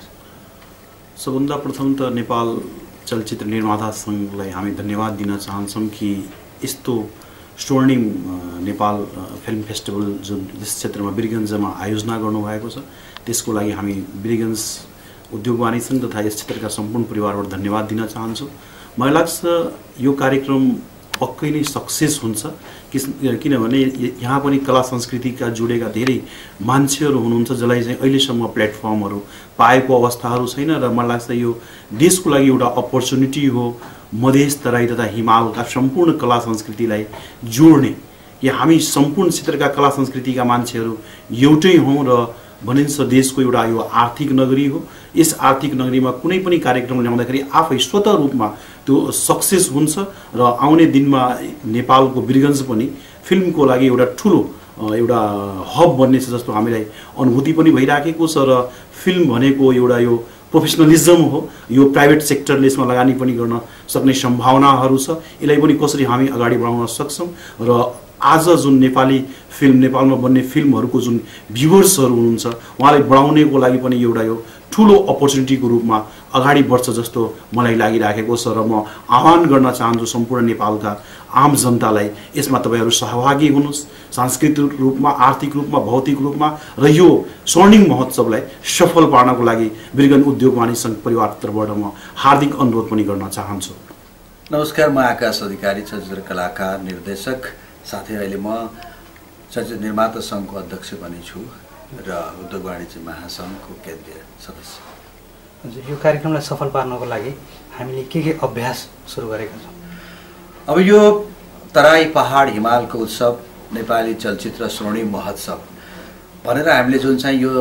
सबभन्दा प्रथम त नेपाल चलचित्र निर्माता सङ्घलाई हामी धन्यवाद दिन चाहन्छौँ कि यस्तो स्वर्णिम नेपाल फिल्म फेस्टिभल जुन यस क्षेत्रमा वीरगञ्जमा आयोजना गर्नुभएको छ, त्यसको लागि हामी वीरगञ्ज उद्योग वाणिज्य सङ्घ तथा यस क्षेत्रका सम्पूर्ण परिवारबाट धन्यवाद दिन चाहन्छु। मलाई लाग्छ यो कार्यक्रम पक्कै नै सक्सेस हुन्छ, किनभने यहाँ पनि कला संस्कृतिका जोडेका धेरै मान्छेहरू हुनुहुन्छ जसलाई चाहिँ अहिलेसम्म प्लेटफर्महरू पाएको अवस्थाहरू छैन र मलाई लाग्छ यो देशको लागि एउटा अपर्च्युनिटी हो मधेस तराई तथा हिमालका सम्पूर्ण कला संस्कृतिलाई जोड्ने। कि हामी सम्पूर्ण क्षेत्रका कला संस्कृतिका मान्छेहरू एउटै हौँ र भनिन्छ देशको एउटा यो आर्थिक नगरी हो। यस आर्थिक नगरीमा कुनै पनि कार्यक्रम ल्याउँदाखेरि आफै स्वतः रूपमा त्यो सक्सेस हुन्छ र आउने दिनमा नेपालको वीरगञ्ज पनि फिल्मको लागि एउटा ठुलो एउटा हब बन्नेछ जस्तो हामीलाई अनुभूति पनि भइराखेको छ र फिल्म भनेको एउटा यो प्रोफेसनलिजम हो। यो प्राइभेट सेक्टरले यसमा लगानी पनि गर्न सक्ने सम्भावनाहरू छ। यसलाई पनि कसरी हामी अगाडि बढाउन सक्छौँ र आज जुन नेपाली फिल्म नेपालमा बन्ने फिल्महरूको जुन भ्युवर्सहरू हुनुहुन्छ उहाँलाई बढाउनेको लागि पनि एउटा यो ठुलो अपर्च्युनिटीको रूपमा अगाडि बढ्छ जस्तो मलाई लागिराखेको छ र म आह्वान गर्न चाहन्छु सम्पूर्ण नेपालका आम जनतालाई यसमा तपाईँहरू सहभागी हुनुहोस्, सांस्कृतिक रूपमा, आर्थिक रूपमा, भौतिक रूपमा र यो स्वर्णिम महोत्सवलाई सफल पार्नको लागि वीरगञ्ज उद्योग वाणिज्य सङ्घ परिवारतर्फबाट म हार्दिक अनुरोध पनि गर्न चाहन्छु। नमस्कार, म आकाश अधिकारी, चलचित्र कलाकार, निर्देशक, साथै अहिले म चलचित्र निर्माता सङ्घको अध्यक्ष पनि छु र उद्योग वाणिज्य महासङ्घको केन्द्रीय सदस्य। हजुर, यो कार्यक्रमलाई सफल पार्नको लागि हामीले के के अभ्यास सुरु गरेका छौँ? अब यो तराई पहाड हिमालको उत्सव नेपाली चलचित्र स्वर्णिम महोत्सव भनेर हामीले जुन चाहिँ यो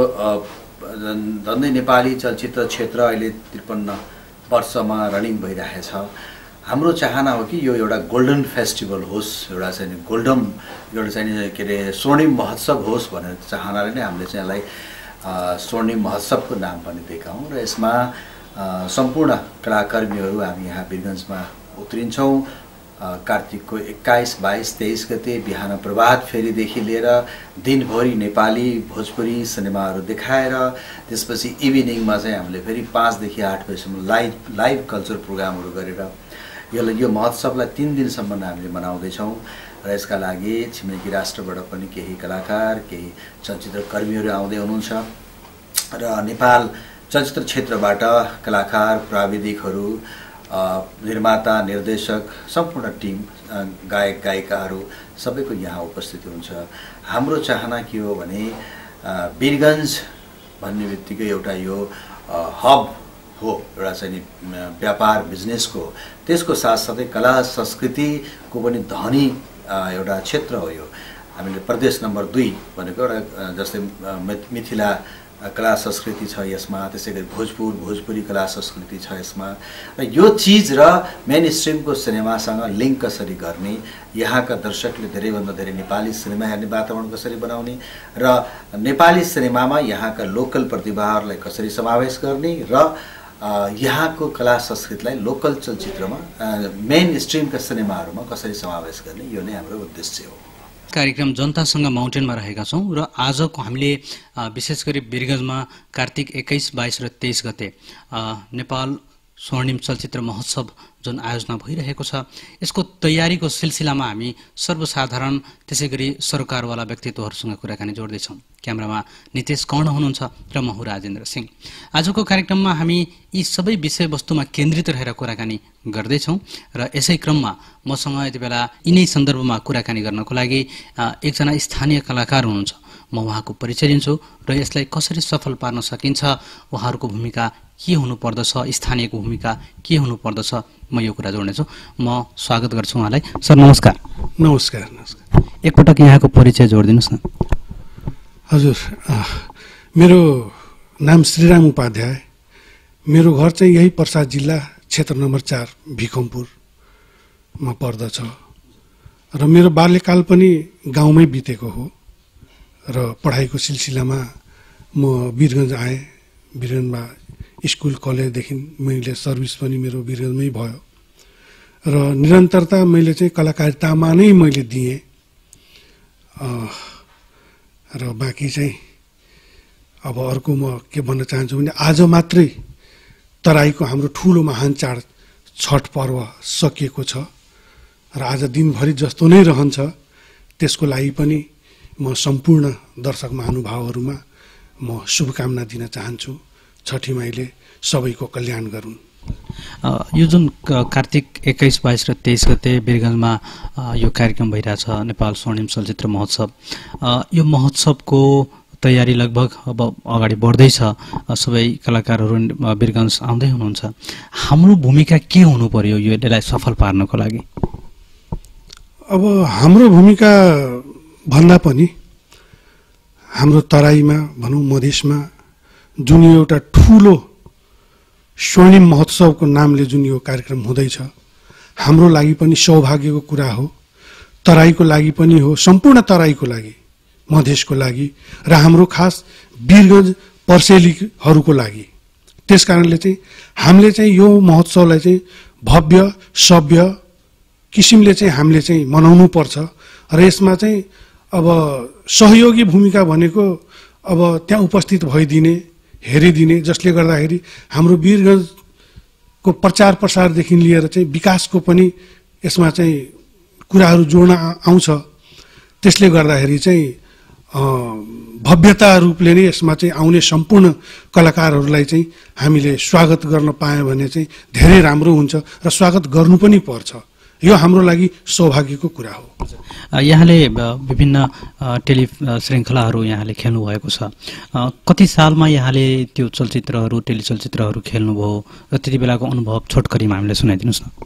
झन्डै नेपाली चलचित्र क्षेत्र अहिले त्रिपन्न वर्षमा रनिङ भइरहेछ। हाम्रो चाहना हो कि यो एउटा गोल्डन फेस्टिभल होस्, एउटा चाहिँ गोल्डन एउटा चाहिँ के अरे स्वर्णिम महोत्सव होस् भनेर चाहनाले नै हामीले चाहिँ यसलाई स्वर्णिम महोत्सवको नाम पनि दिएका हौँ र यसमा सम्पूर्ण कलाकर्मीहरू हामी यहाँ वीरगञ्जमा उत्रिन्छौँ। कार्तिकको एक्काइस बाइस तेइस गते बिहान प्रभात फेरीदेखि लिएर दिनभरि नेपाली भोजपुरी सिनेमाहरू देखाएर त्यसपछि इभिनिङमा चाहिँ हामीले फेरि पाँचदेखि आठ बजीसम्म लाइभ लाइभ कल्चर प्रोग्रामहरू गरेर यो यो महोत्सवलाई तीन दिनसम्म हामीले मनाउँदैछौँ र यसका लागि छिमेकी राष्ट्रबाट पनि केही कलाकार, केही चलचित्र कर्मीहरू आउँदै हुनुहुन्छ र नेपाल चलचित्र क्षेत्रबाट कलाकार, प्राविधिकहरू, निर्माता, निर्देशक, सम्पूर्ण टिम, गायक गायिकाहरू सबैको यहाँ उपस्थिति हुन्छ। हाम्रो चाहना के हो भने वीरगञ्ज भन्ने बित्तिकै एउटा यो हब हो, एउटा चाहिँ व्यापार बिजनेसको, त्यसको साथसाथै कला संस्कृतिको पनि धनी एउटा क्षेत्र हो यो। हामीले प्रदेश नम्बर दुई भनेको एउटा जस्तै मिथिला कला संस्कृति छ यसमा, त्यसै गरी भोजपुर भोजपुरी कला संस्कृति छ यसमा। र यो चिज र मेन स्ट्रिमको सिनेमासँग लिङ्क कसरी गर्ने, यहाँका दर्शकले धेरैभन्दा धेरै नेपाली सिनेमा हेर्ने वातावरण कसरी बनाउने र नेपाली सिनेमामा यहाँका लोकल प्रतिभाहरूलाई कसरी समावेश गर्ने र यहाँको कला संस्कृतिलाई लोकल चलचित्रमा मेन स्ट्रिमका सिनेमाहरूमा कसरी समावेश गर्ने, यो नै हाम्रो उद्देश्य हो। कार्यक्रम जनतासँग माउन्टेनमा रहेका छौँ र आजको हामीले विशेष गरी वीरगन्जमा कार्तिक एक्काइस बाइस र तेइस गते नेपाल स्वर्णिम चलचित्र महोत्सव जुन आयोजना भइरहेको छ, यसको तयारीको सिलसिलामा हामी सर्वसाधारण त्यसै गरी सरकारवाला व्यक्तित्वहरूसँग कुराकानी जोड्दैछौँ। क्यामेरामा नितेश कर्ण हुनुहुन्छ र म हुँ राजेन्द्र सिंह। आजको कार्यक्रममा हामी यी सबै विषयवस्तुमा केन्द्रित रहेर कुराकानी गर्दैछौँ र यसै क्रममा मसँग यति बेला यिनै सन्दर्भमा कुराकानी गर्नको लागि एकजना स्थानीय कलाकार हुनुहुन्छ। म उहाँको परिचय दिन्छु र यसलाई कसरी सफल पार्न सकिन्छ, उहाँहरूको भूमिका के हुनुपर्दछ, स्थानीयको भूमिका के हुनुपर्दछ, म यो कुरा जोड्नेछु। म स्वागत गर्छु उहाँलाई। सर नमस्कार। नमस्कार नमस्कार। एकपटक यहाँको परिचय जोडिदिनुहोस् न। हजुर, मेरो नाम श्रीराम उपाध्याय, मेरो घर चाहिँ यही पर्सा जिल्ला क्षेत्र नम्बर चार भिकमपुरमा पर्दछ र मेरो बाल्यकाल पनि गाउँमै बितेको हो र पढाइको सिलसिलामा म वीरगन्ज आएँ। वीरगन्जमा स्कुल कलेजदेखि मैले सर्भिस पनि मेरो वीरगन्जमै भयो र निरन्तरता मैले चाहिँ कलाकारितामा नै मैले दिएँ र बाँकी चाहिँ अब अर्को म के भन्न चाहन्छु भने आज मात्रै तराईको हाम्रो ठुलो महान चाड छठ पर्व सकिएको छ र आज दिनभरि जस्तो नै रहन्छ। त्यसको लागि पनि म सम्पूर्ण दर्शक महानुभावहरूमा म शुभकामना दिन चाहन्छु। छठी माईले सबैको कल्याण गरून्। यो जुन कार्तिक एक्काइस बाइस र तेइस गते वीरगन्जमा यो कार्यक्रम भइरहेछ नेपाल स्वर्णिम चलचित्र महोत्सव, यो महोत्सवको तयारी लगभग अब अगाडि बढ्दैछ। सबै कलाकारहरू वीरगन्ज आउँदै हुनुहुन्छ। हाम्रो भूमिका के हुनु पर्यो यसलाई सफल पार्नको लागि? अब हाम्रो भूमिका भन्दा पनि हाम्रो तराईमा भनौँ मधेसमा जुन एउटा ठुलो स्वर्णिम महोत्सवको नामले जुन यो कार्यक्रम हुँदैछ, हाम्रो लागि पनि सौभाग्यको कुरा हो। तराईको लागि पनि हो, सम्पूर्ण तराईको लागि, मधेसको लागि र हाम्रो खास वीरगन्ज पर्सेलीहरूको लागि। त्यस कारणले चाहिँ हामीले चाहिँ यो महोत्सवलाई चाहिँ भव्य सभ्य किसिमले चाहिँ हामीले चाहिँ मनाउनु पर्छ र यसमा चाहिँ अब सहयोगी भूमिका भनेको अब त्यहाँ उपस्थित भइदिने, हेरिदिने, जसले गर्दाखेरि हाम्रो वीरगन्जको प्रचार प्रसारदेखि लिएर चाहिँ विकासको पनि यसमा चाहिँ कुराहरू जोड्न आउँछ। त्यसले गर्दाखेरि चाहिँ भव्यता रूपले नै यसमा चाहिँ आउने सम्पूर्ण कलाकारहरूलाई चाहिँ हामीले स्वागत गर्न पायौँ भने चाहिँ धेरै राम्रो हुन्छ र स्वागत गर्नु पनि पर्छ। यो हाम्रो लागि सौभाग्यको कुरा हो। यहाँले विभिन्न टेलि श्रृङ्खलाहरू यहाँले खेल्नु भएको छ। कति सालमा यहाँले त्यो चलचित्रहरू टेलिचलचित्रहरू खेल्नुभयो र त्यति बेलाको अनुभव छोटकरीमा हामीले सुनाइदिनुहोस् न।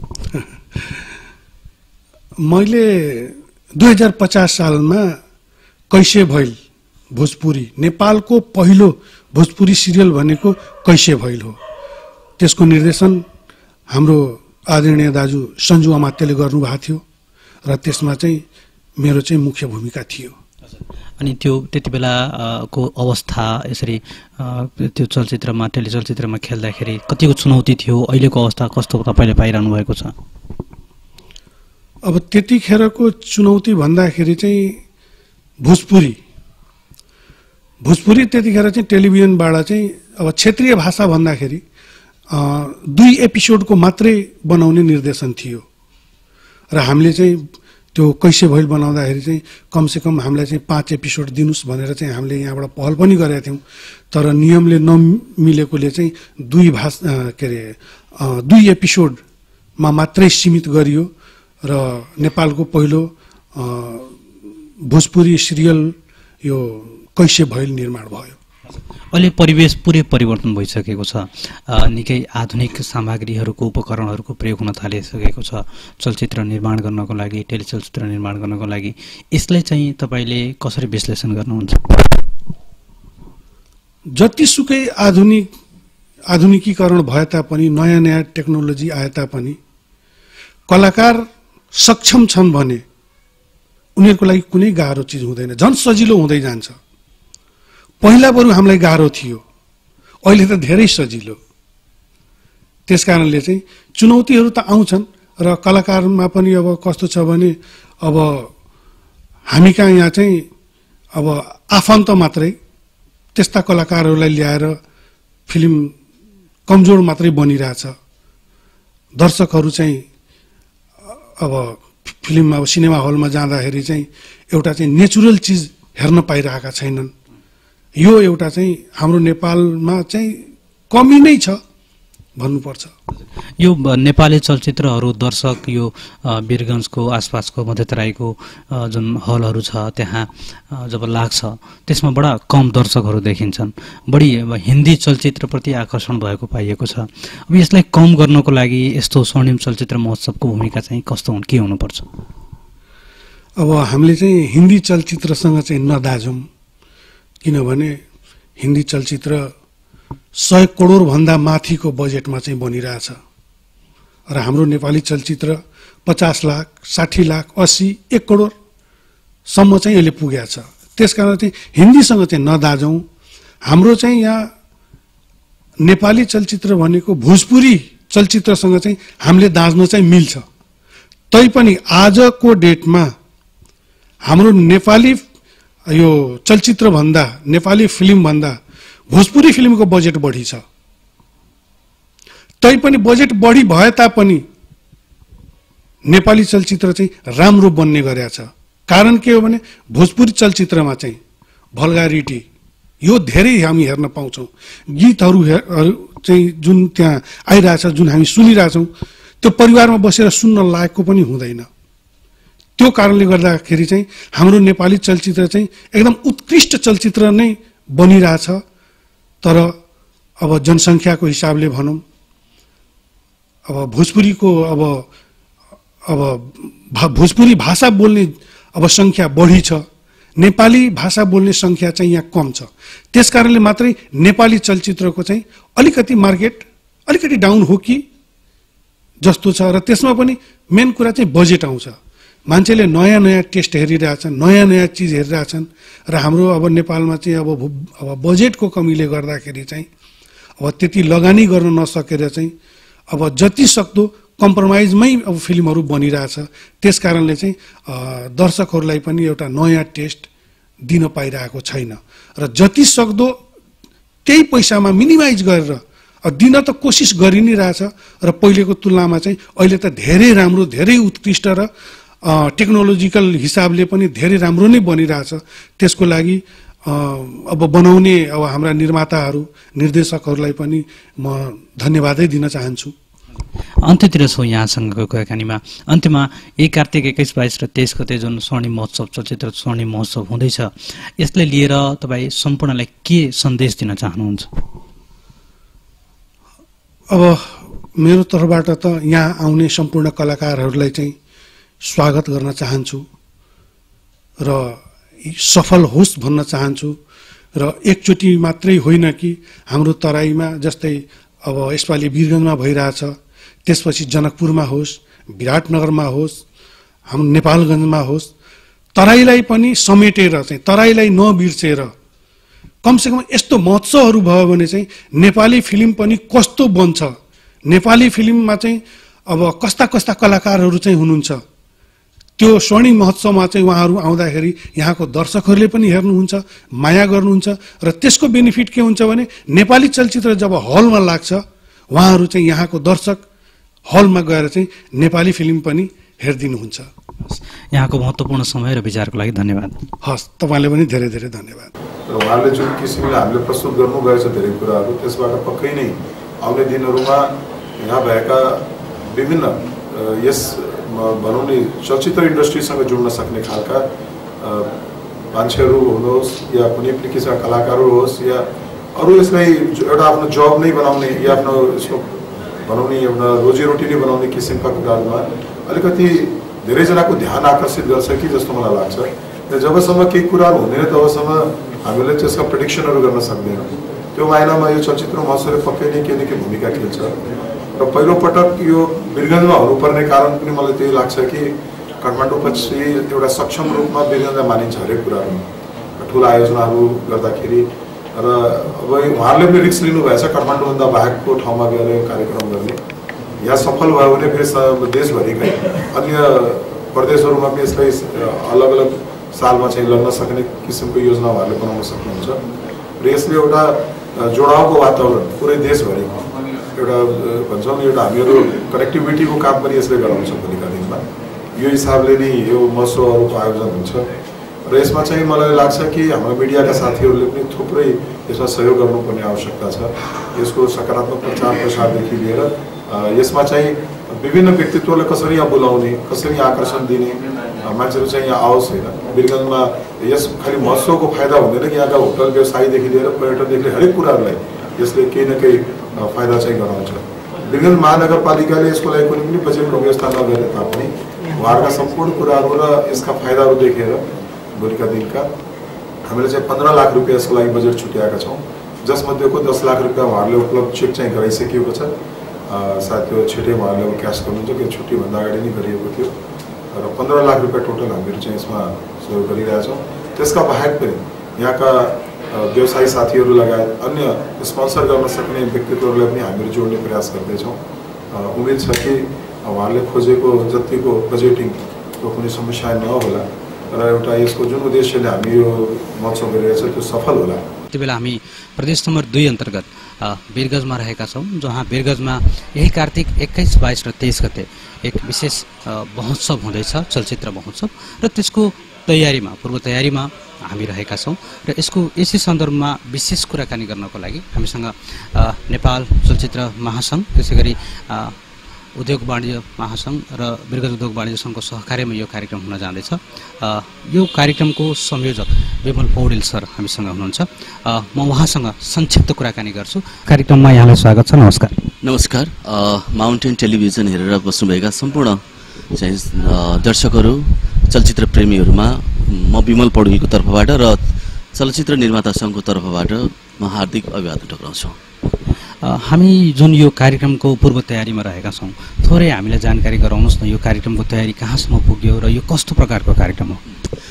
मैले दुई हजार पचास सालमा कैसे भैल भोजपुरी, नेपालको पहिलो भोजपुरी सिरियल भनेको कैसे भैल हो। त्यसको निर्देशन हाम्रो आदरणीय दाजु सञ्जु अमात्यले गर्नुभएको थियो र त्यसमा चाहिँ मेरो चाहिँ मुख्य भूमिका थियो। अनि त्यो त्यति बेलाको अवस्था यसरी त्यो चलचित्रमा टेलिचलचित्रमा खेल्दाखेरि कतिको चुनौती थियो, अहिलेको अवस्था कस्तो तपाईँले पाइरहनु भएको छ? अब त्यतिखेरको चुनौती भन्दाखेरि चाहिँ भोजपुरी भोजपुरी त्यतिखेर चाहिँ टेलिभिजनबाट चाहिँ अब क्षेत्रीय भाषा भन्दाखेरि दुई एपिसोडको मात्रै बनाउने निर्देशन थियो र हामीले चाहिँ त्यो कैसे भइल बनाउँदाखेरि चाहिँ कमसेकम हामीलाई चाहिँ पाँच एपिसोड दिनुहोस् भनेर चाहिँ हामीले यहाँबाट पहल पनि गरेका थियौँ। तर नियमले नमिलेकोले चाहिँ दुई भाषा के अरे दुई एपिसोडमा मात्रै सीमित गरियो र नेपालको पहिलो भोजपुरी सिरियल यो कैसे भइल निर्माण भयो। अहिले परिवेश पुरै परिवर्तन भइसकेको छ। निकै आधुनिक सामग्रीहरूको उपकरणहरूको प्रयोग हुन थालिसकेको छ चलचित्र निर्माण गर्नको लागि, टेलिचलचित्र निर्माण गर्नको लागि। यसलाई चाहिँ तपाईँले कसरी विश्लेषण गर्नुहुन्छ? जतिसुकै आधुनिक आधुनिकीकरण भए तापनि, नयाँ नयाँ टेक्नोलोजी आए तापनि कलाकार सक्षम छन् भने उनीहरूको लागि कुनै गाह्रो चिज हुँदैन, झन् सजिलो हुँदै जान्छ। पहिला बरु हामीलाई गाह्रो थियो, अहिले त धेरै सजिलो। त्यस कारणले चाहिँ चुनौतीहरू त आउँछन् र कलाकारमा पनि अब कस्तो छ भने अब हामी कहाँ यहाँ चाहिँ अब आफन्त मात्रै त्यस्ता कलाकारहरूलाई ल्याएर फिल्म कमजोर मात्रै बनिरहेछ। दर्शकहरू चाहिँ अब फिल्ममा अब सिनेमा हलमा जाँदाखेरि चाहिँ एउटा चाहिँ नेचुरल चिज हेर्न पाइरहेका छैनन्। यो एउटा चाहिँ हाम्रो नेपालमा चाहिँ कमी नै छ भन्नुपर्छ। यो नेपाली चलचित्रहरू दर्शक यो वीरगञ्जको आसपासको मध्यतराईको जुन हलहरू छ त्यहाँ जब लाग्छ त्यसमा बडा कम दर्शकहरू देखिन्छन्, बढी अब हिन्दी चलचित्रप्रति आकर्षण भएको पाइएको छ। अब यसलाई कम गर्नको लागि यस्तो स्वर्णिम चलचित्र महोत्सवको भूमिका चाहिँ कस्तो हुन्, के हुनुपर्छ? अब हामीले चाहिँ हिन्दी चलचित्रसँग चाहिँ नदाजौँ, किनभने हिन्दी चलचित्र सय करोडभन्दा माथिको बजेटमा चाहिँ बनिरहेछ र हाम्रो नेपाली चलचित्र पचास लाख साठी लाख अस्सी एक करोडसम्म चाहिँ यसले पुगेको छ। त्यस कारण चाहिँ हिन्दीसँग चाहिँ नदाजौँ। हाम्रो चाहिँ यहाँ नेपाली चलचित्र भनेको भोजपुरी चलचित्रसँग चाहिँ हामीले दाँच्न चाहिँ मिल्छ। तैपनि आजको डेटमा हाम्रो नेपाली यो चलचित्रभन्दा, नेपाली फिल्मभन्दा भोजपुरी फिल्मको बजेट बढी छ। तैपनि बजेट बढी भए तापनि नेपाली चलचित्र चाहिँ राम्रो बन्ने गरेको छ। कारण के हो भने भोजपुरी चलचित्रमा चाहिँ भल्गारिटी यो धेरै हामी हेर्न पाउँछौँ। गीतहरू चाहिँ जुन त्यहाँ आइरहेछ, जुन हामी सुनिरहेछौँ, त्यो परिवारमा बसेर सुन्न लायकको पनि हुँदैन। त्यो कारणले गर्दाखेरि चाहिँ हाम्रो नेपाली चलचित्र चाहिँ एकदम उत्कृष्ट चलचित्र नै बनिरहेछ। तर अब जनसङ्ख्याको हिसाबले भनौँ, अब भोजपुरीको अब अब भोजपुरी भाषा बोल्ने अब सङ्ख्या बढी छ, नेपाली भाषा बोल्ने सङ्ख्या चाहिँ यहाँ कम छ। त्यस कारणले मात्रै नेपाली चलचित्रको चाहिँ अलिकति मार्केट अलिकति डाउन हो कि जस्तो छ। र त्यसमा पनि मेन कुरा चाहिँ बजेट आउँछ। मान्छेले नयाँ नयाँ टेस्ट हेरिरहेछन्, नयाँ नयाँ चिज हेरिरहेछन् र हाम्रो अब नेपालमा चाहिँ अब अब बजेटको कमीले गर्दाखेरि चाहिँ अब त्यति लगानी गर्न नसकेर चाहिँ अब जति सक्दो कम्प्रोमाइजमै अब फिल्महरू बनिरहेछ। त्यस कारणले चाहिँ दर्शकहरूलाई पनि एउटा नयाँ टेस्ट दिन पाइरहेको छैन र जति सक्दो त्यही पैसामा मिनिमाइज गरेर दिन त कोसिस गरि नै रहेछ र पहिलेको तुलनामा चाहिँ अहिले त धेरै राम्रो, धेरै उत्कृष्ट र टेक्नोलोजिकल हिसाबले पनि धेरै राम्रो नै बनिरहेछ। त्यसको लागि अब बनाउने अब हाम्रा निर्माताहरू, निर्देशकहरूलाई पनि म धन्यवादै दिन चाहन्छु। अन्त्यतिर छौँ यहाँसँगको कुराकानीमा। अन्त्यमा एक कार्तिक एक्काइस बाइस र तेइस गते जुन स्वर्णिम महोत्सव, चलचित्र स्वर्णिम महोत्सव हुँदैछ, यसलाई लिएर तपाईँ सम्पूर्णलाई के सन्देश दिन चाहनुहुन्छ? अब मेरो तर्फबाट त यहाँ आउने सम्पूर्ण कलाकारहरूलाई चाहिँ स्वागत गर्न चाहन्छु र सफल होस् भन्न चाहन्छु। र एकचोटि मात्रै होइन कि हाम्रो तराईमा जस्तै अब यसपालि वीरगञ्जमा भइरहेछ, त्यसपछि जनकपुरमा होस्, विराटनगरमा होस्, हाम्रो नेपालगञ्जमा होस्, तराईलाई पनि समेटेर चाहिँ तराईलाई नबिर्सेर कमसेकम यस्तो महोत्सवहरू भयो भने चाहिँ नेपाली फिल्म पनि कस्तो बन्छ, नेपाली फिल्ममा चाहिँ अब कस्ता कस्ता कलाकारहरू चाहिँ हुनुहुन्छ, त्यो स्वर्णिम महोत्सवमा चाहिँ उहाँहरू आउँदाखेरि यहाँको दर्शकहरूले पनि हेर्नुहुन्छ, माया गर्नुहुन्छ र त्यसको बेनिफिट के हुन्छ भने नेपाली चलचित्र जब हलमा लाग्छ उहाँहरू चाहिँ यहाँको दर्शक हलमा गएर चाहिँ नेपाली फिल्म पनि हेरिदिनुहुन्छ। यहाँको महत्त्वपूर्ण समय र विचारको लागि धन्यवाद। हस्, तपाईँले पनि धेरै धेरै धन्यवाद। उहाँले जुन किसिमले हामीले प्रस्तुत गर्नुभएको छ धेरै कुराहरू, त्यसबाट पक्कै नै आउने दिनहरूमा यहाँ भएका विभिन्न यस भनौँ नै चलचित्र इन्डस्ट्रीसँग जोड्न सक्ने खालका मान्छेहरू हुनुहोस् या कुनै पनि किसिमका कलाकारहरू होस् या अरू यसलाई एउटा आफ्नो जब नै बनाउने या आफ्नो यसको बनाउने एउटा रोजीरोटी नै बनाउने किसिमका कुराहरूमा अलिकति धेरैजनाको ध्यान आकर्षित गर्छ कि जस्तो मलाई लाग्छ। र जबसम्म केही कुराहरू हुँदैन तबसम्म हामीले त्यसका प्रेडिक्सनहरू गर्न सक्दैनौँ। त्यो माइनामा यो चलचित्र महोत्सवले पक्कै नै केही न केही भूमिका खेल्छ र पहिलोपटक यो वीरगन्जमा हुनुपर्ने कारण पनि मलाई त्यही लाग्छ कि काठमाडौँपछि एउटा सक्षम रूपमा वीरगन्जलाई मानिन्छ हरेक कुराहरूमा ठुला आयोजनाहरू गर्दाखेरि र अब उहाँहरूले पनि रिस्क लिनुभएछ काठमाडौँभन्दा बाहेकको ठाउँमा गएर कार्यक्रम गर्ने। यहाँ सफल भयो भने फेरि देशभरिकै अन्य प्रदेशहरूमा पनि यसलाई अलग अलग सालमा चाहिँ लग्न सक्ने किसिमको योजना उहाँहरूले बनाउन सक्नुहुन्छ र यसले एउटा जोडाउको वातावरण पुरै देशभरि एउटा भन्छौँ नि एउटा हामीहरू कनेक्टिभिटीको काम पनि यसले गराउँछ भोलिका दिनमा। यो हिसाबले नै यो महोत्सवहरूको आयोजन हुन्छ र यसमा चाहिँ मलाई लाग्छ कि हाम्रो मिडियाका साथीहरूले पनि थुप्रै यसमा सहयोग गर्नुपर्ने आवश्यकता छ। यसको सकारात्मक प्रचार प्रसारदेखि लिएर यसमा चाहिँ विभिन्न व्यक्तित्वलाई कसरी यहाँ बोलाउने, कसरी आकर्षण दिने, मान्छेहरू चाहिँ यहाँ आओस् होइन। वीरगन्जमा यस खालि महोत्सवको फाइदा हुँदैन कि यहाँका होटल व्यवसायीदेखि लिएर पर्यटनदेखि लिएर हरेक कुराहरूलाई यसले केही न केही फाइदा चाहिँ गराउँछ। वीरगन्ज महानगरपालिकाले यसको लागि कुनै पनि बजेटको व्यवस्था नगरे तापनि उहाँहरूका सम्पूर्ण कुराहरू र यसका फाइदाहरू देखेर भोलिका दिनका हामीले चाहिँ पन्ध्र लाख रुपियाँ यसको लागि बजेट छुट्याएका छौँ, जसमध्येको दस लाख रुपियाँ उहाँहरूले उपलब्ध चेक चाहिँ गराइसकिएको छ। सायद त्यो छिटै उहाँहरूले अब क्यास गर्नुहुन्छ कि छुट्टीभन्दा अगाडि नै गरिएको थियो र पन्ध्र लाख रुपियाँ टोटल हामीहरू चाहिँ यसमा सहयोग गरिरहेछौँ। त्यसका बाहेक पनि यहाँका व्यवसायी साथीहरू लगायत अन्य स्पोन्सर गर्न सक्ने व्यक्तित्वहरूलाई पनि हामीहरू जोड्ने प्रयास गर्दैछौँ। उम्मेद छ कि उहाँहरूले खोजेको जतिको बजेटिङको कुनै समस्या नहोला र एउटा यसको जुन उद्देश्यले हामी यो महोत्सव गरिरहेछ त्यो सफल होला। यति बेला हामी प्रदेश नम्बर दुई अन्तर्गत वीरगन्जमा रहेका छौँ, जहाँ वीरगन्जमा यही कार्तिक एक्काइस बाइस र तेइस गते एक विशेष महोत्सव हुँदैछ, चलचित्र महोत्सव, र त्यसको तयारीमा पूर्व तयारीमा हामी रहेका छौँ र यसको यसै सन्दर्भमा विशेष कुराकानी गर्नको लागि हामीसँग नेपाल चलचित्र महासङ्घ, त्यसै गरी उद्योग वाणिज्य महासङ्घ र वीरगन्ज उद्योग वाणिज्य सङ्घको सहकार्यमा यो कार्यक्रम हुन जाँदैछ। यो कार्यक्रमको संयोजक विमल पौडेल सर हामीसँग हुनुहुन्छ। म उहाँसँग संक्षिप्त कुराकानी गर्छु। कार्यक्रममा यहाँलाई स्वागत छ। नमस्कार। नमस्कार। माउन्टेन टेलिभिजन हेरेर बस्नुभएका सम्पूर्ण चाहिँ दर्शकहरू, चलचित्र प्रेमीहरूमा म विमल पौडेलको तर्फबाट र चलचित्र निर्माता सङ्घको तर्फबाट म हार्दिक अभिवादन टक्राउँछु। हामी जुन यो कार्यक्रमको पूर्व तयारीमा रहेका छौँ, थोरै हामीलाई जानकारी गराउनुहोस् न, यो कार्यक्रमको तयारी कहाँसम्म पुग्यो र यो कस्तो प्रकारको कार्यक्रम हो?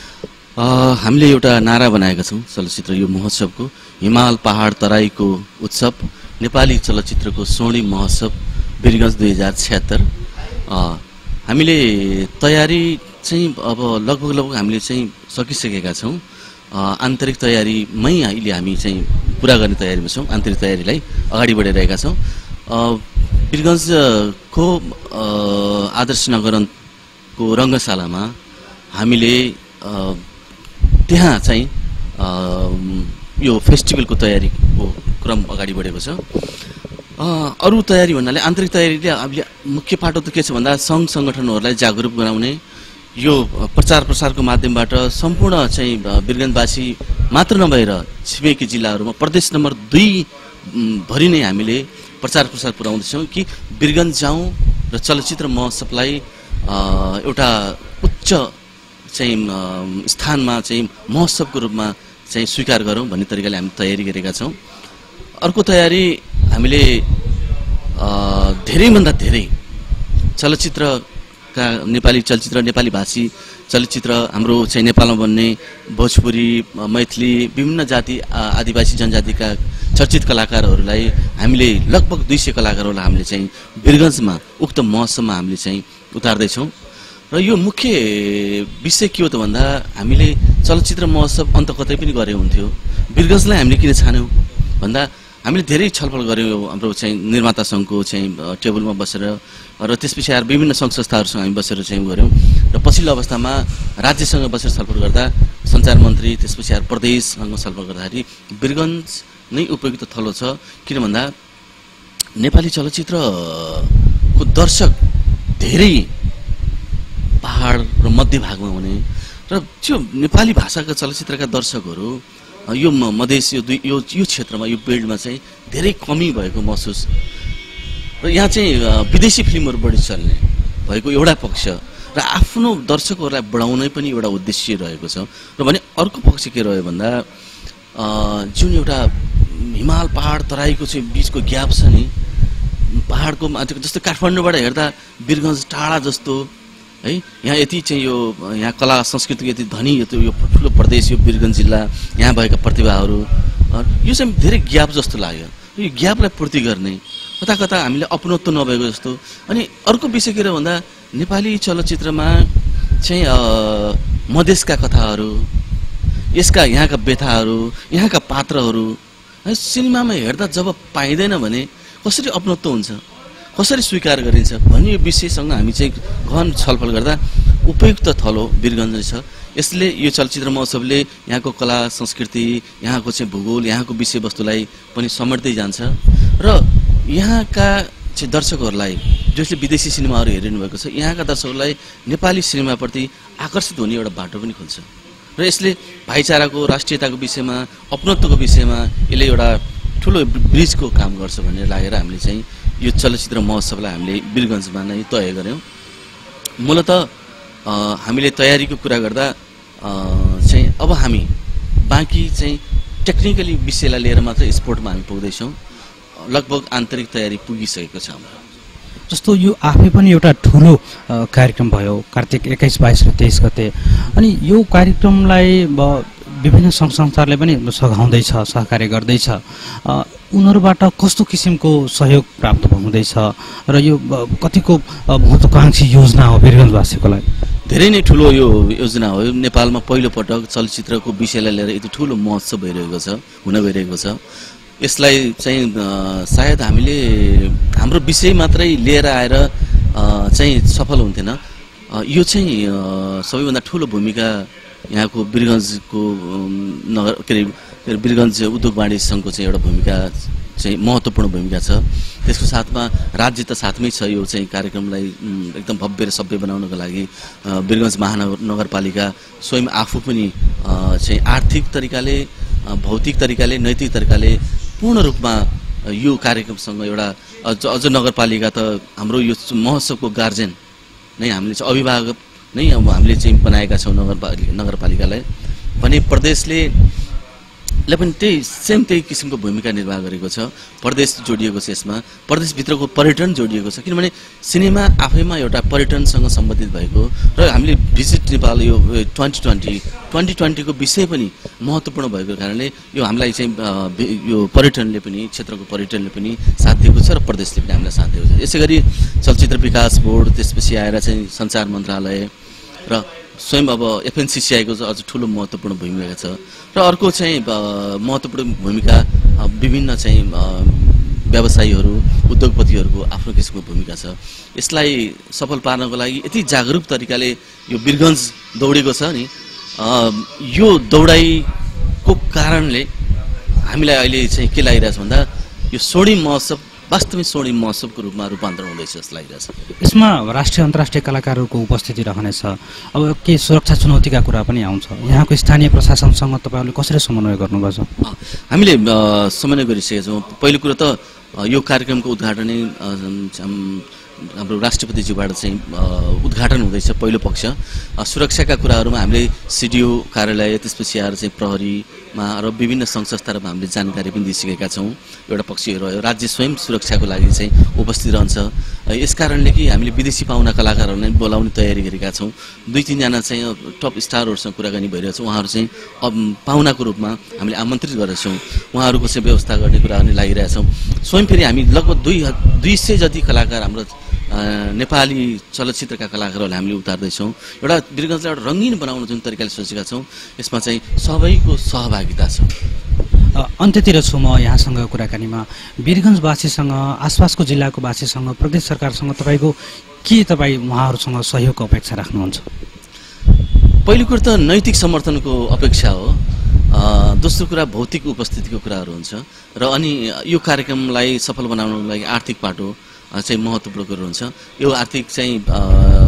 हामीले एउटा नारा बनाएका छौँ चलचित्र यो महोत्सवको, हिमाल पहाड तराईको उत्सव नेपाली चलचित्रको स्वर्णिम महोत्सव वीरगन्ज दुई हजार छ्यात्तर। हामीले तयारी चाहिँ अब लगभग लगभग हामीले चाहिँ सकिसकेका छौँ। आन्तरिक तयारीमै अहिले हामी चाहिँ पुरा गर्ने तयारीमा छौँ। आन्तरिक तयारीलाई अगाडि बढाइरहेका छौँ। वीरगन्जको आदर्श नगरको रङ्गशालामा हामीले त्यहाँ चाहिँ यो फेस्टिभलको तयारीको क्रम अगाडि बढेको छ। अरू तयारी भन्नाले आन्तरिक तयारीले हामीले मुख्य पाटो त के छ भन्दा सङ्घ सङ्गठनहरूलाई जागरुक गराउने, यो प्रचार प्रसारको माध्यमबाट सम्पूर्ण चाहिँ वीरगन्जवासी मात्र नभएर छिमेकी जिल्लाहरूमा प्रदेश नम्बर दुई भरि नै हामीले प्रचार प्रसार पुर्याउँदैछौँ कि वीरगन्ज जाउँ र चलचित्र महोत्सवलाई एउटा उच्च चाहिँ स्थानमा चाहिँ महोत्सवको रूपमा चाहिँ स्वीकार गरौँ भन्ने तरिकाले हामी तयारी गरेका छौँ। अर्को तयारी हामीले धेरैभन्दा धेरै चलचित्रका नेपाली चलचित्र नेपाली भाषी चलचित्र हाम्रो चाहिँ नेपालमा बन्ने भोजपुरी मैथिली विभिन्न जाति आदिवासी जनजातिका चर्चित कलाकारहरूलाई हामीले लगभग दुई सय कलाकारहरूलाई हामीले चाहिँ वीरगन्जमा उक्त महोत्सवमा हामीले चाहिँ उतार्दैछौँ। र यो मुख्य विषय के हो त भन्दा हामीले चलचित्र महोत्सव अन्त कतै पनि गरे हुन्थ्यो, वीरगन्जलाई हामीले किन छान्यौँ भन्दा हामीले धेरै छलफल गऱ्यौँ हाम्रो चाहिँ निर्माता सङ्घको चाहिँ टेबलमा बसेर र त्यसपछि आएर विभिन्न सङ्घ संस्थाहरूसँग हामी बसेर चाहिँ गऱ्यौँ र पछिल्लो अवस्थामा राज्यसँग बसेर छलफल गर्दा सञ्चार मन्त्री त्यसपछि आएर प्रदेशसँग छलफल गर्दाखेरि वीरगन्ज नै उपयुक्त थलो छ। किन भन्दा नेपाली चलचित्रको दर्शक धेरै पहाड र मध्य भागमा हुने र त्यो नेपाली भाषाका चलचित्रका दर्शकहरू यो मधेस यो दुई यो यो क्षेत्रमा यो बेल्टमा चाहिँ धेरै कमी भएको महसुस र यहाँ चाहिँ विदेशी फिल्महरू बढी चल्ने भएको एउटा पक्ष र आफ्नो दर्शकहरूलाई बढाउनै पनि एउटा उद्देश्य रहेको छ। र भने अर्को पक्ष के रह्यो भन्दा जुन एउटा हिमाल पहाड तराईको चाहिँ बिचको ग्याप छ नि, पहाडको माथिको जस्तो काठमाडौँबाट हेर्दा वीरगञ्ज टाढा जस्तो है, यहाँ यति चाहिँ यो यहाँ कला संस्कृतिको यति धनी यो यो ठुलो प्रदेश यो वीरगञ्ज जिल्ला, यहाँ भएका प्रतिभाहरू यो चाहिँ धेरै ग्याप जस्तो लाग्यो। यो ग्यापलाई पूर्ति गर्ने कता कता हामीले अपनत्व नभएको जस्तो। अनि अर्को विषय के भन्दा नेपाली चलचित्रमा चाहिँ मधेसका कथाहरू, यसका यहाँका व्यथाहरू, यहाँका पात्रहरू सिनेमामा हेर्दा जब पाइँदैन भने कसरी अपनत्व हुन्छ, कसरी स्वीकार गरिन्छ भन्ने यो विषयसँग हामी चाहिँ गहन छलफल गर्दा उपयुक्त थलो वीरगञ्ज छ। यसले यो चलचित्र महोत्सवले यहाँको कला संस्कृति, यहाँको चाहिँ भूगोल, यहाँको विषयवस्तुलाई पनि समेट्दै जान्छ र यहाँका चाहिँ दर्शकहरूलाई जसले विदेशी सिनेमाहरू हेरिनु भएको छ यहाँका दर्शकहरूलाई नेपाली सिनेमाप्रति आकर्षित हुने एउटा बाटो पनि खोल्छ र यसले भाइचाराको, राष्ट्रियताको विषयमा, अपनत्वको विषयमा यसले एउटा ठुलो ब्रिजको काम गर्छ भनेर लागेर हामीले चाहिँ यो चलचित्र महोत्सवलाई हामीले वीरगञ्जमा नै तय गऱ्यौँ। मूलत हामीले तयारीको कुरा गर्दा चाहिँ अब हामी बाँकी चाहिँ टेक्निकली विषयलाई लिएर मात्र स्पोर्टमा हामी पुग्दैछौँ। लगभग आन्तरिक तयारी पुगिसकेको छ हाम्रो। जस्तो यो आफै पनि एउटा ठुलो कार्यक्रम भयो कार्तिक एक्काइस बाइस र तेइस गते, अनि यो कार्यक्रमलाई विभिन्न सङ्घ संस्थाहरूले पनि सघाउँदैछ, सहकार्य गर्दैछ। उनीहरूबाट कस्तो किसिमको सहयोग प्राप्त हुँदैछ र यो कतिको महत्त्वाकांक्षी योजना हो वीरगञ्जवासीको लागि? धेरै नै ठुलो यो योजना हो। नेपालमा पहिलोपटक चलचित्रको विषयलाई लिएर यति ठुलो महोत्सव भइरहेको छ, हुन गइरहेको छ। यसलाई चाहिँ सायद हामीले हाम्रो विषय मात्रै लिएर आएर चाहिँ सफल हुन्थेन। यो चाहिँ सबैभन्दा ठुलो भूमिका यहाँको वीरगञ्जको नगर के अरे वीरगञ्ज उद्योग वाणिज्य सङ्घको चाहिँ एउटा भूमिका चाहिँ महत्त्वपूर्ण भूमिका छ। त्यसको साथमा राज्य त साथमै छ। यो चाहिँ कार्यक्रमलाई एकदम भव्य र सभ्य बनाउनको लागि वीरगञ्ज महानगर नगरपालिका स्वयं आफू पनि चाहिँ आर्थिक तरिकाले, भौतिक तरिकाले, नैतिक तरिकाले पूर्ण रूपमा यो कार्यक्रमसँग एउटा अझ अझ नगरपालिका त हाम्रो यो महोत्सवको गार्जेन नै हामीले चाहिँ अभिभावक नै अब हामीले चाहिँ बनाएका छौँ नगरपालिका नगरपालिकालाई भने प्रदेशले ले पनि त्यही सेम त्यही किसिमको भूमिका निर्वाह गरेको छ। प्रदेश जोडिएको छ, यसमा प्रदेशभित्रको पर्यटन जोडिएको छ, किनभने सिनेमा आफैमा एउटा पर्यटनसँग सम्बन्धित भएको र हामीले भिजिट नेपाल यो ट्वेन्टी ट्वेन्टी ट्वेन्टी ट्वेन्टीको विषय पनि महत्त्वपूर्ण भएको कारणले यो हामीलाई चाहिँ यो पर्यटनले पनि, क्षेत्रको पर्यटनले पनि साथ दिएको छ र प्रदेशले पनि हामीलाई साथ दिएको छ। यसै गरी चलचित्र विकास बोर्ड, त्यसपछि आएर चाहिँ सञ्चार मन्त्रालय र स्वयं अब एफएनसिसिआईको चाहिँ अझ ठुलो महत्त्वपूर्ण भूमिका छ। र अर्को चाहिँ महत्त्वपूर्ण भूमिका विभिन्न चाहिँ व्यवसायीहरू, उद्योगपतिहरूको आफ्नो किसिमको भूमिका छ। यसलाई सफल पार्नको लागि यति जागरुक तरिकाले यो वीरगञ्ज दौडेको छ नि, यो दौडाइको कारणले हामीलाई अहिले चाहिँ के लागिरहेछ भन्दा यो स्वर्णिम महोत्सव वास्तविक स्वर्णिम महोत्सवको रूपमा रूपान्तरण हुँदैछ जस्तो लागिरहेछ। यसमा राष्ट्रिय अन्तर्राष्ट्रिय कलाकारहरूको उपस्थिति रहनेछ। अब के सुरक्षा चुनौतीका कुरा पनि आउँछ? यहाँको स्थानीय प्रशासनसँग तपाईँहरूले कसरी समन्वय गर्नुभएको छ? हामीले समन्वय गरिसकेका छौँ। पहिलो कुरो त यो कार्यक्रमको उद्घाटनै हाम्रो राष्ट्रपतिज्यूबाट चाहिँ उद्घाटन हुँदैछ। पहिलो पक्ष सुरक्षाका कुराहरूमा हामीले सिडिओ कार्यालय, त्यसपछि आएर चाहिँ प्रहरीमा र विभिन्न सङ्घ संस्थाहरूमा हामीले जानकारी पनि दिइसकेका छौँ। एउटा पक्ष रह्यो, राज्य स्वयं सुरक्षाको लागि चाहिँ उपस्थित रहन्छ। यस कारणले कि हामीले विदेशी पाहुना कलाकारहरूलाई बोलाउने तयारी गरेका छौँ। दुई तिनजना चाहिँ टप स्टारहरूसँग कुराकानी भइरहेको छ। उहाँहरू चाहिँ पाहुनाको रूपमा हामीले आमन्त्रित गरेका छौँ। उहाँहरूको चाहिँ व्यवस्था गर्ने कुरा पनि लागिरहेछौँ। स्वयं फेरि हामी लगभग दुई दुई सय जति कलाकार हाम्रो नेपाली चलचित्रका कलाकारहरूलाई हामीले उतार्दैछौँ। एउटा वीरगञ्जलाई एउटा रङ्गीन बनाउन जुन तरिकाले सोचेका छौँ, यसमा चाहिँ सबैको सहभागिता छ। अन्त्यतिर छु म यहाँसँग कुराकानीमा। वीरगञ्जवासीसँग, आसपासको जिल्लाको वासीसँग, प्रदेश सरकारसँग तपाईँको के तपाईँ उहाँहरूसँग सहयोगको अपेक्षा राख्नुहुन्छ? पहिलो कुरो त नैतिक समर्थनको अपेक्षा हो। दोस्रो कुरा भौतिक उपस्थितिको कुराहरू हुन्छ र अनि यो कार्यक्रमलाई सफल बनाउनको लागि आर्थिक पाटो चाहिँ महत्त्वपूर्ण कुरो हुन्छ। यो आर्थिक चाहिँ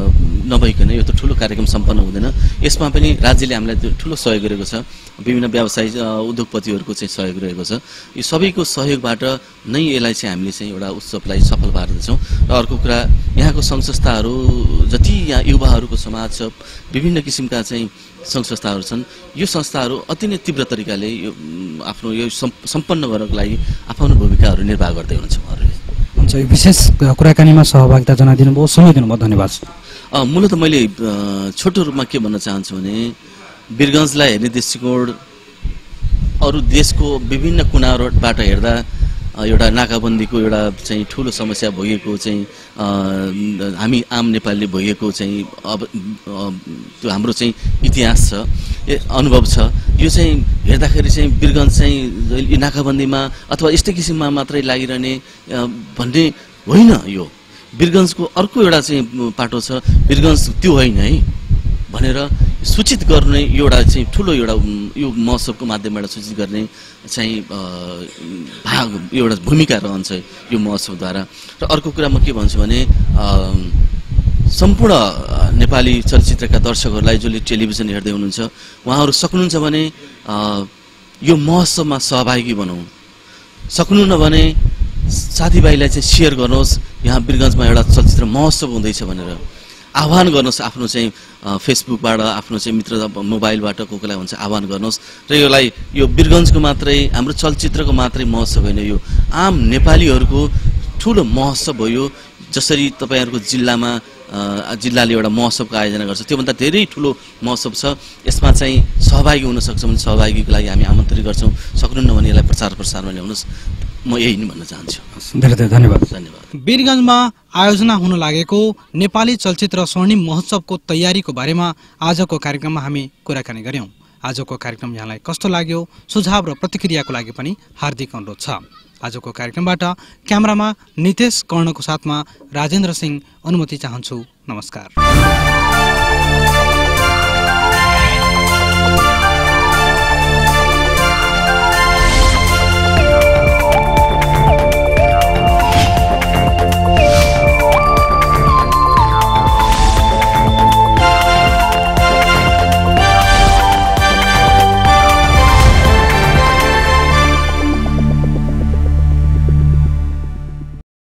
नभइकन यो त ठुलो कार्यक्रम सम्पन्न हुँदैन। यसमा पनि राज्यले हामीलाई ठुलो सहयोग गरेको छ, विभिन्न व्यवसायी उद्योगपतिहरूको चाहिँ सहयोग रहेको छ। यो सबैको सहयोगबाट नै यसलाई चाहिँ हामीले चाहिँ एउटा उत्सवलाई सफल पार्दछौँ। र अर्को कुरा यहाँको सङ्घ संस्थाहरू जति यहाँ युवाहरूको समाज छ, विभिन्न किसिमका चाहिँ सङ्घ संस्थाहरू छन्, यो संस्थाहरू अति नै तीव्र तरिकाले यो आफ्नो यो सम्पन्न गर्नको लागि आफ्नो भूमिकाहरू निर्वाह गर्दै हुनुहुन्छ उहाँहरूले। हुन्छ, यो विशेष कुराकानीमा सहभागिता जनाइदिनु भयो, समय दिनुभयो, धन्यवाद। मूलत मैले छोटो रूपमा के भन्न चाहन्छु भने वीरगञ्जलाई हेर्ने दृष्टिकोण अरू देशको विभिन्न कुनाबाट हेर्दा एउटा नाकाबन्दीको एउटा चाहिँ ठुलो समस्या भोगेको चाहिँ हामी आम नेपालीले भोगेको चाहिँ अब त्यो हाम्रो चाहिँ इतिहास छ, अनुभव छ। यो चाहिँ हेर्दाखेरि चाहिँ वीरगञ्ज चाहिँ नाकाबन्दीमा अथवा यस्तै किसिममा मात्रै लागिरहने भन्ने होइन। यो वीरगञ्जको अर्को एउटा चाहिँ पाटो छ, वीरगञ्ज त्यो होइन है भनेर सूचित गर्ने एउटा चाहिँ ठुलो एउटा यो महोत्सवको माध्यमबाट सूचित गर्ने चाहिँ भाग एउटा भूमिका रहन्छ यो महोत्सवद्वारा। र अर्को कुरा म के भन्छु भने सम्पूर्ण नेपाली चलचित्रका दर्शकहरूलाई जसले टेलिभिजन हेर्दै हुनुहुन्छ उहाँहरू सक्नुहुन्छ भने यो महोत्सवमा सहभागी बनाउँ, सक्नुहुन्न भने साथीभाइलाई चाहिँ सेयर गर्नुहोस्, यहाँ वीरगञ्जमा एउटा चलचित्र महोत्सव हुँदैछ भनेर आह्वान गर्नुहोस्। आफ्नो चाहिँ फेसबुकबाट, आफ्नो चाहिँ मित्र मोबाइलबाट को कोलाई हुन्छ आह्वान गर्नुहोस्। र यसलाई यो वीरगञ्जको मात्रै हाम्रो चलचित्रको मात्रै महोत्सव होइन, यो आम नेपालीहरूको ठुलो महोत्सव हो। यो जसरी तपाईँहरूको जिल्लामा जिल्लाले एउटा महोत्सवको आयोजना गर्छ त्योभन्दा धेरै ठुलो महोत्सव छ। यसमा चाहिँ सहभागी हुन सक्छ भने सहभागीको लागि हामी आमन्त्रित गर्छौँ। सक्नुहुन्न भने यसलाई प्रचार प्रसारमा ल्याउनुहोस्, म यही नै भन्न चाहन्छु। धेरै धेरै धन्यवाद। धन्यवाद। वीरगञ्जमा आयोजना हुन लागेको नेपाली चलचित्र स्वर्णिम महोत्सवको तयारीको बारेमा आजको कार्यक्रममा हामी कुराकानी गऱ्यौँ। आजको कार्यक्रम यहाँलाई कस्तो लाग्यो, सुझाव र प्रतिक्रियाको लागि पनि हार्दिक अनुरोध छ। आजको कार्यक्रमबाट क्यामेरामा नितेश कर्णको साथमा राजेन्द्र सिंह अनुमति चाहन्छु। नमस्कार।